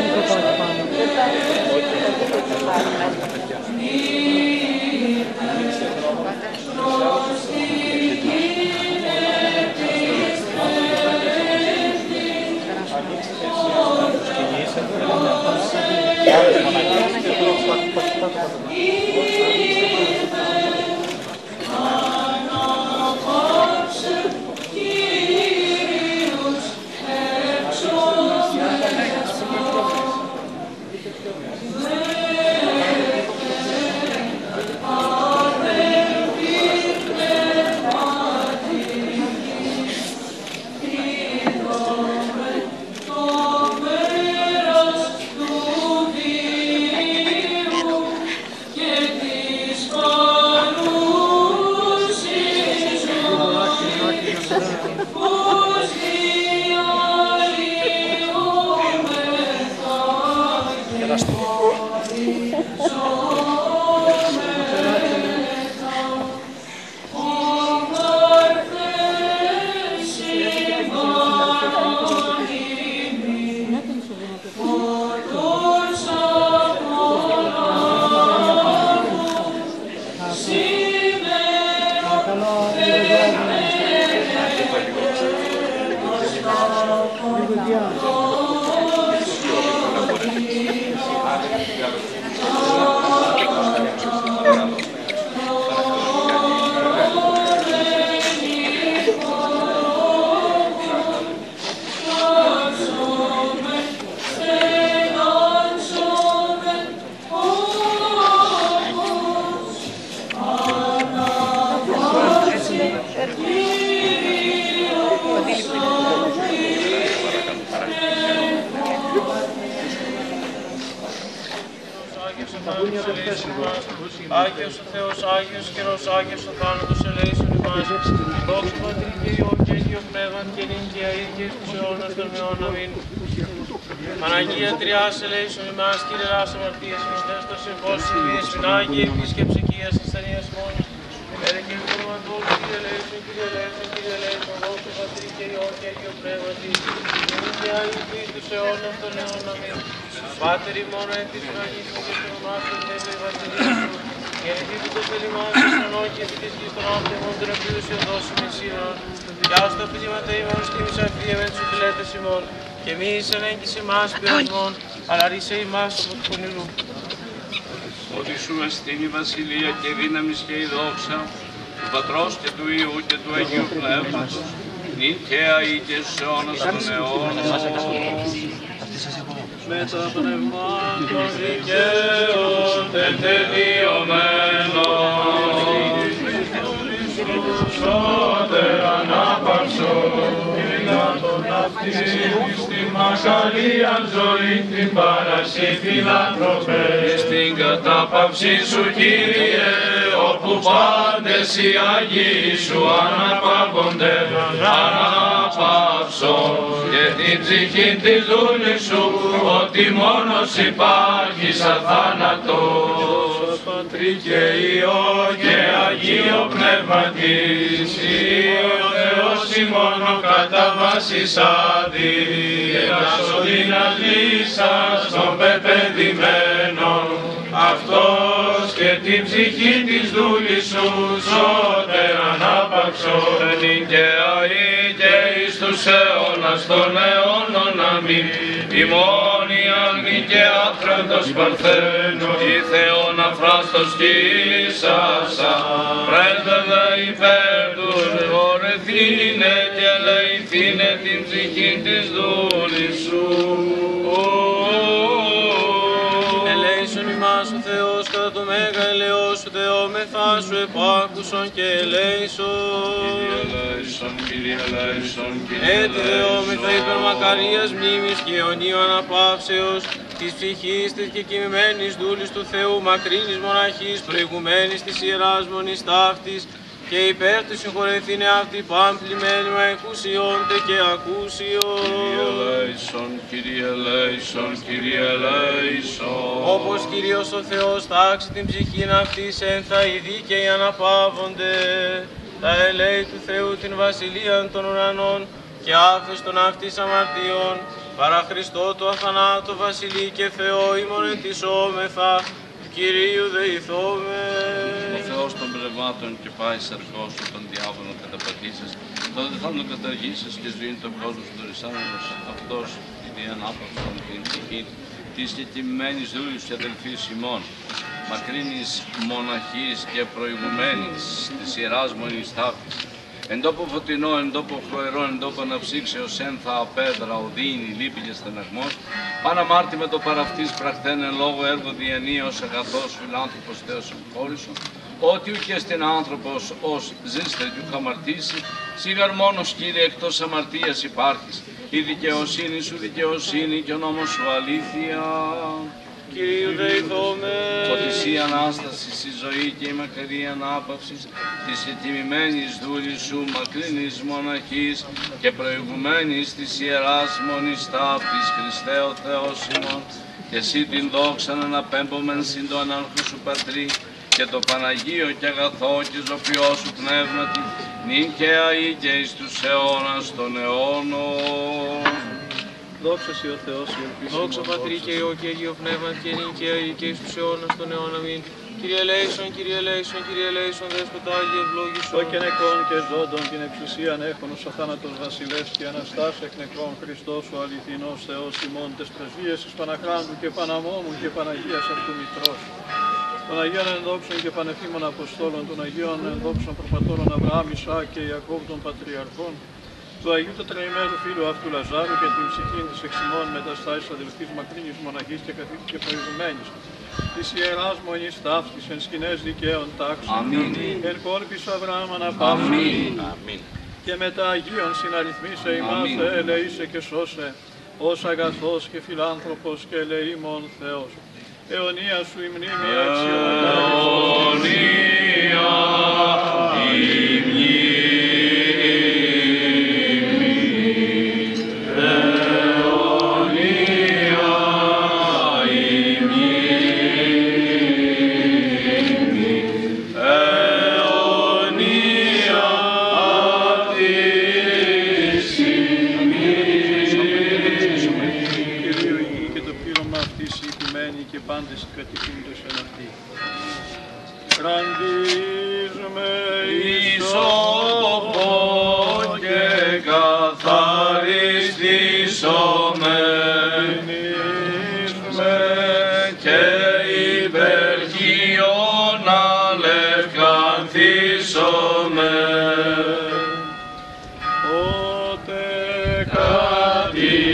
Speaker 15: Άγιος ο Θεός, Άγιος καιρός, Άγιος ο θάνατος, ελέησον ημάς. Δόξα Πατρί και Υιό και Άγιο Πνεύμα και νυν και αεί και εις τους αιώνας των αιώνων. Αμήν. Παναγία Τριάς, ελέησον ημάς, Κύριε Λάς αμαρτίας, Χριστές το συμφώσεις ημείς, Άγιε επίσκεψη οικίας ασθενείας μόνη. Έρε και informatός, Κύριε ελέησον, Κύριε ελέησον, Κύριε ελέησον, δόξα Πατρί και Υιό και Άγιο Πνεύμα και νυν και αεί και εις τους αιώνας των αιώνων. Αμήν. Πάτερ ημών εν της ουρανής μου και στον ονομάσου η βασιλεία σου. Γεννηθείτε το θέλημάς σου στον όν και επί της γης των άμπτεμων των επίδοσιων δώσου μεσίων. Κι ας τα πνεύματα ημών στήμεις αυθία με τους οφειλέτες ημών. Και μη εις ενέγκης ημάς πειρασμών, αλλά ρίσε ημάς από του πονηρού.
Speaker 3: Ότι σου εστίν η βασιλεία και η δύναμις και η δόξα του Πατρός και του Υιού και του Αγίου Πνεύματος, νυν και αεί και στους αιώνας των αιώνων.
Speaker 15: Με το πνεύμα των δικαίων τετελειωμένων,
Speaker 2: Σώτερ ανάπαυσον, δυνατόν αυτής στην μακαρίαν ζωή, την παρασύ φιλάνθρωπε.
Speaker 3: Στην κατάπαυση σου, Κύριε, όπου πάντες οι Άγιοι σου αναπαύονται, αναπαύσον και την ψυχή της δούλης σου, ότι μόνος υπάρχεις αθάνατος.
Speaker 2: Πατρί και Υιό και Αγίο Πνεύματις, ο Θεός ημών ο κατά βάσης άδει, ενασωδήνας λύσας των πεπαιδημένων, αυτός και την ψυχή της δούλης σου σώτερ ανάπαυσον.
Speaker 3: Νυν και αεί και εις τους αιώνας των αιώνων. Αμήν. Ημών η άγνη και άφραντος παρθένος, η Θεόν αφράστος Κύρισασα, πρέσβευε υπέρ τους, ορεθήνε και ελεηθήνε την ψυχή της δούλης σου.
Speaker 15: Ελέησον ημάς ο Θεός κατά το μέγα ελεός σου, Θεόμεθά σου επάκουσον και ελέησον.
Speaker 3: Κύριε ελέησον,
Speaker 15: Έτσι δεόμεθα υπέρ μακαρίας μνήμης και αιωνίου αναπαύσεως της ψυχής της και κοιμημένης δούλης του Θεού, μακρύνης μοναχής, προηγουμένης της Ιεράς Μονής Ταύτης και υπέρ του συγχωρεθήνε αυτή πάμπλημένη με εκούσιόντε και ακούσιον.
Speaker 3: Κύριε ελέησον, Κύριε ελέησον, Κύριε ελέησον.
Speaker 15: Όπως Κύριος ο Θεός τάξει την ψυχήν αυτής ένθα οι δίκαιοι αναπαύονται, τα ελέη του Θεού την βασιλείαν των ουρανών και άφεστον αυτής αμαρτιών, παρά Χριστό του αθανάτου βασιλεί και Θεό ημών ετισόμεθα, του Κυρίου δεηθώμε.
Speaker 3: Ο Θεός των πνευμάτων και πάει σαρκός σου τον διάβολο καταπατήσεις, τότε θα τον καταργήσεις και ζωή τον κόσμο του ρισάνος, αυτός η διανάπαυση των κριτική της και τιμημένης δούλης και αδελφής ημών, μακρύνης μοναχής και προηγουμένης της Ιεράς Μονής Ταύτης, εν τόπο φωτεινό, εν τόπο χλωερό, εν τόπο αναψύξεως, ένθα απέδρα, οδύνη, λύπη και στεναγμός, πάνω αμάρτη με το παραυτής πραχθέν εν λόγω έργο διανύος, αγαθός, φιλάνθρωπος, Θεός εμχώρησον, ότι ουκ εστιν άνθρωπος ως ζήστε του χαμαρτήσει, σίγαρ μόνος Κύριε εκτός αμαρτίας υπάρχεις, η δικαιοσύνη σου δικαιοσύνη και ο νόμος σου αλήθεια.
Speaker 15: Κυρίου δεηθώμε.
Speaker 3: Ότι εσύ Ανάστασης, η ζωή και η μακρή ανάπαυση της ετιμημένης δούλης σου, μακρύνης μοναχής και προηγουμένης της Ιεράς Μονής Ταύτης, Χριστέ ο Θεός ημών, και εσύ την δόξα να αναπέμπομεν συν το ανάρχο σου Πατρί και το Παναγίο και αγαθό και ζωπιό σου πνεύματι, νίκαια ή και εις τους αιώνας των αιώνων.
Speaker 2: Δόξα σοι ο Θεός, η ελπίση.
Speaker 15: Δόξα Πατρί και Υιό και Αγίο Πνεύμα και νίκαια ή και εις τους αιώνας των αιώνων. Αμήν. Κύριε ελέησον, Κύριε ελέησον, Κύριε ελέησον, Δέσποτα Άγιε ευλόγησον.
Speaker 2: Το και νεκρών και ζώντων την εξουσίαν έχουν ως αθάνατος βασιλεύς και Αναστάς εκ νεκρών Χριστός ο αληθινός Θεός ημών τες πρεσβείες εις Παναχράντου και Παναμόμου και Παναγίας αυτού Μητρός. Των Αγίων ενδόξων και πανεφήμων Αποστόλων, των Αγίων ενδόξων προπατώρων Αβραάμ, Ισαάκ και Ιακώβ των Πατριαρχών, του Αγίου Τετραημένου φίλου αυτού Λαζάρου και την ψυχήν της εξημών μεταστάσης αδελφής μακρύνης μοναχής και καθήκη και προηγουμένης, της Ιεράς Μονής Ταύτης εν σκηνές δικαίων τάξεων, εν κόλπης Αβραάμ αναπαύσεων, και με τα Αγίων συναριθμίσε ημάς ελεήσε και σώσε, ως αγαθός και φιλάνθρωπος και ελεήμων Θεός. Αιωνία σου η μνήμη πάντες κατοικούντες εν αυτή. Φραντίζουμε
Speaker 3: ισόβο και καθαριστήσομαι και υπερχείων αλευκανθήσομαι.
Speaker 2: Ότε κατοικούντες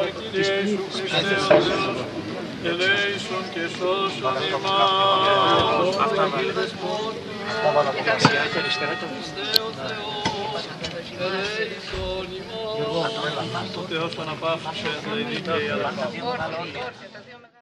Speaker 2: Κύριε Ιησού Χριστέ, ο Θεός, ελέησον και σώσον ημάς.
Speaker 4: Αγίου Δεσπότη, δεξιά και αριστερά το Χριστέ, ο Θεός, ελέησον ημάς.
Speaker 2: Ο Θεός αναπαύσησε, θα ειδεί και η αδελφή.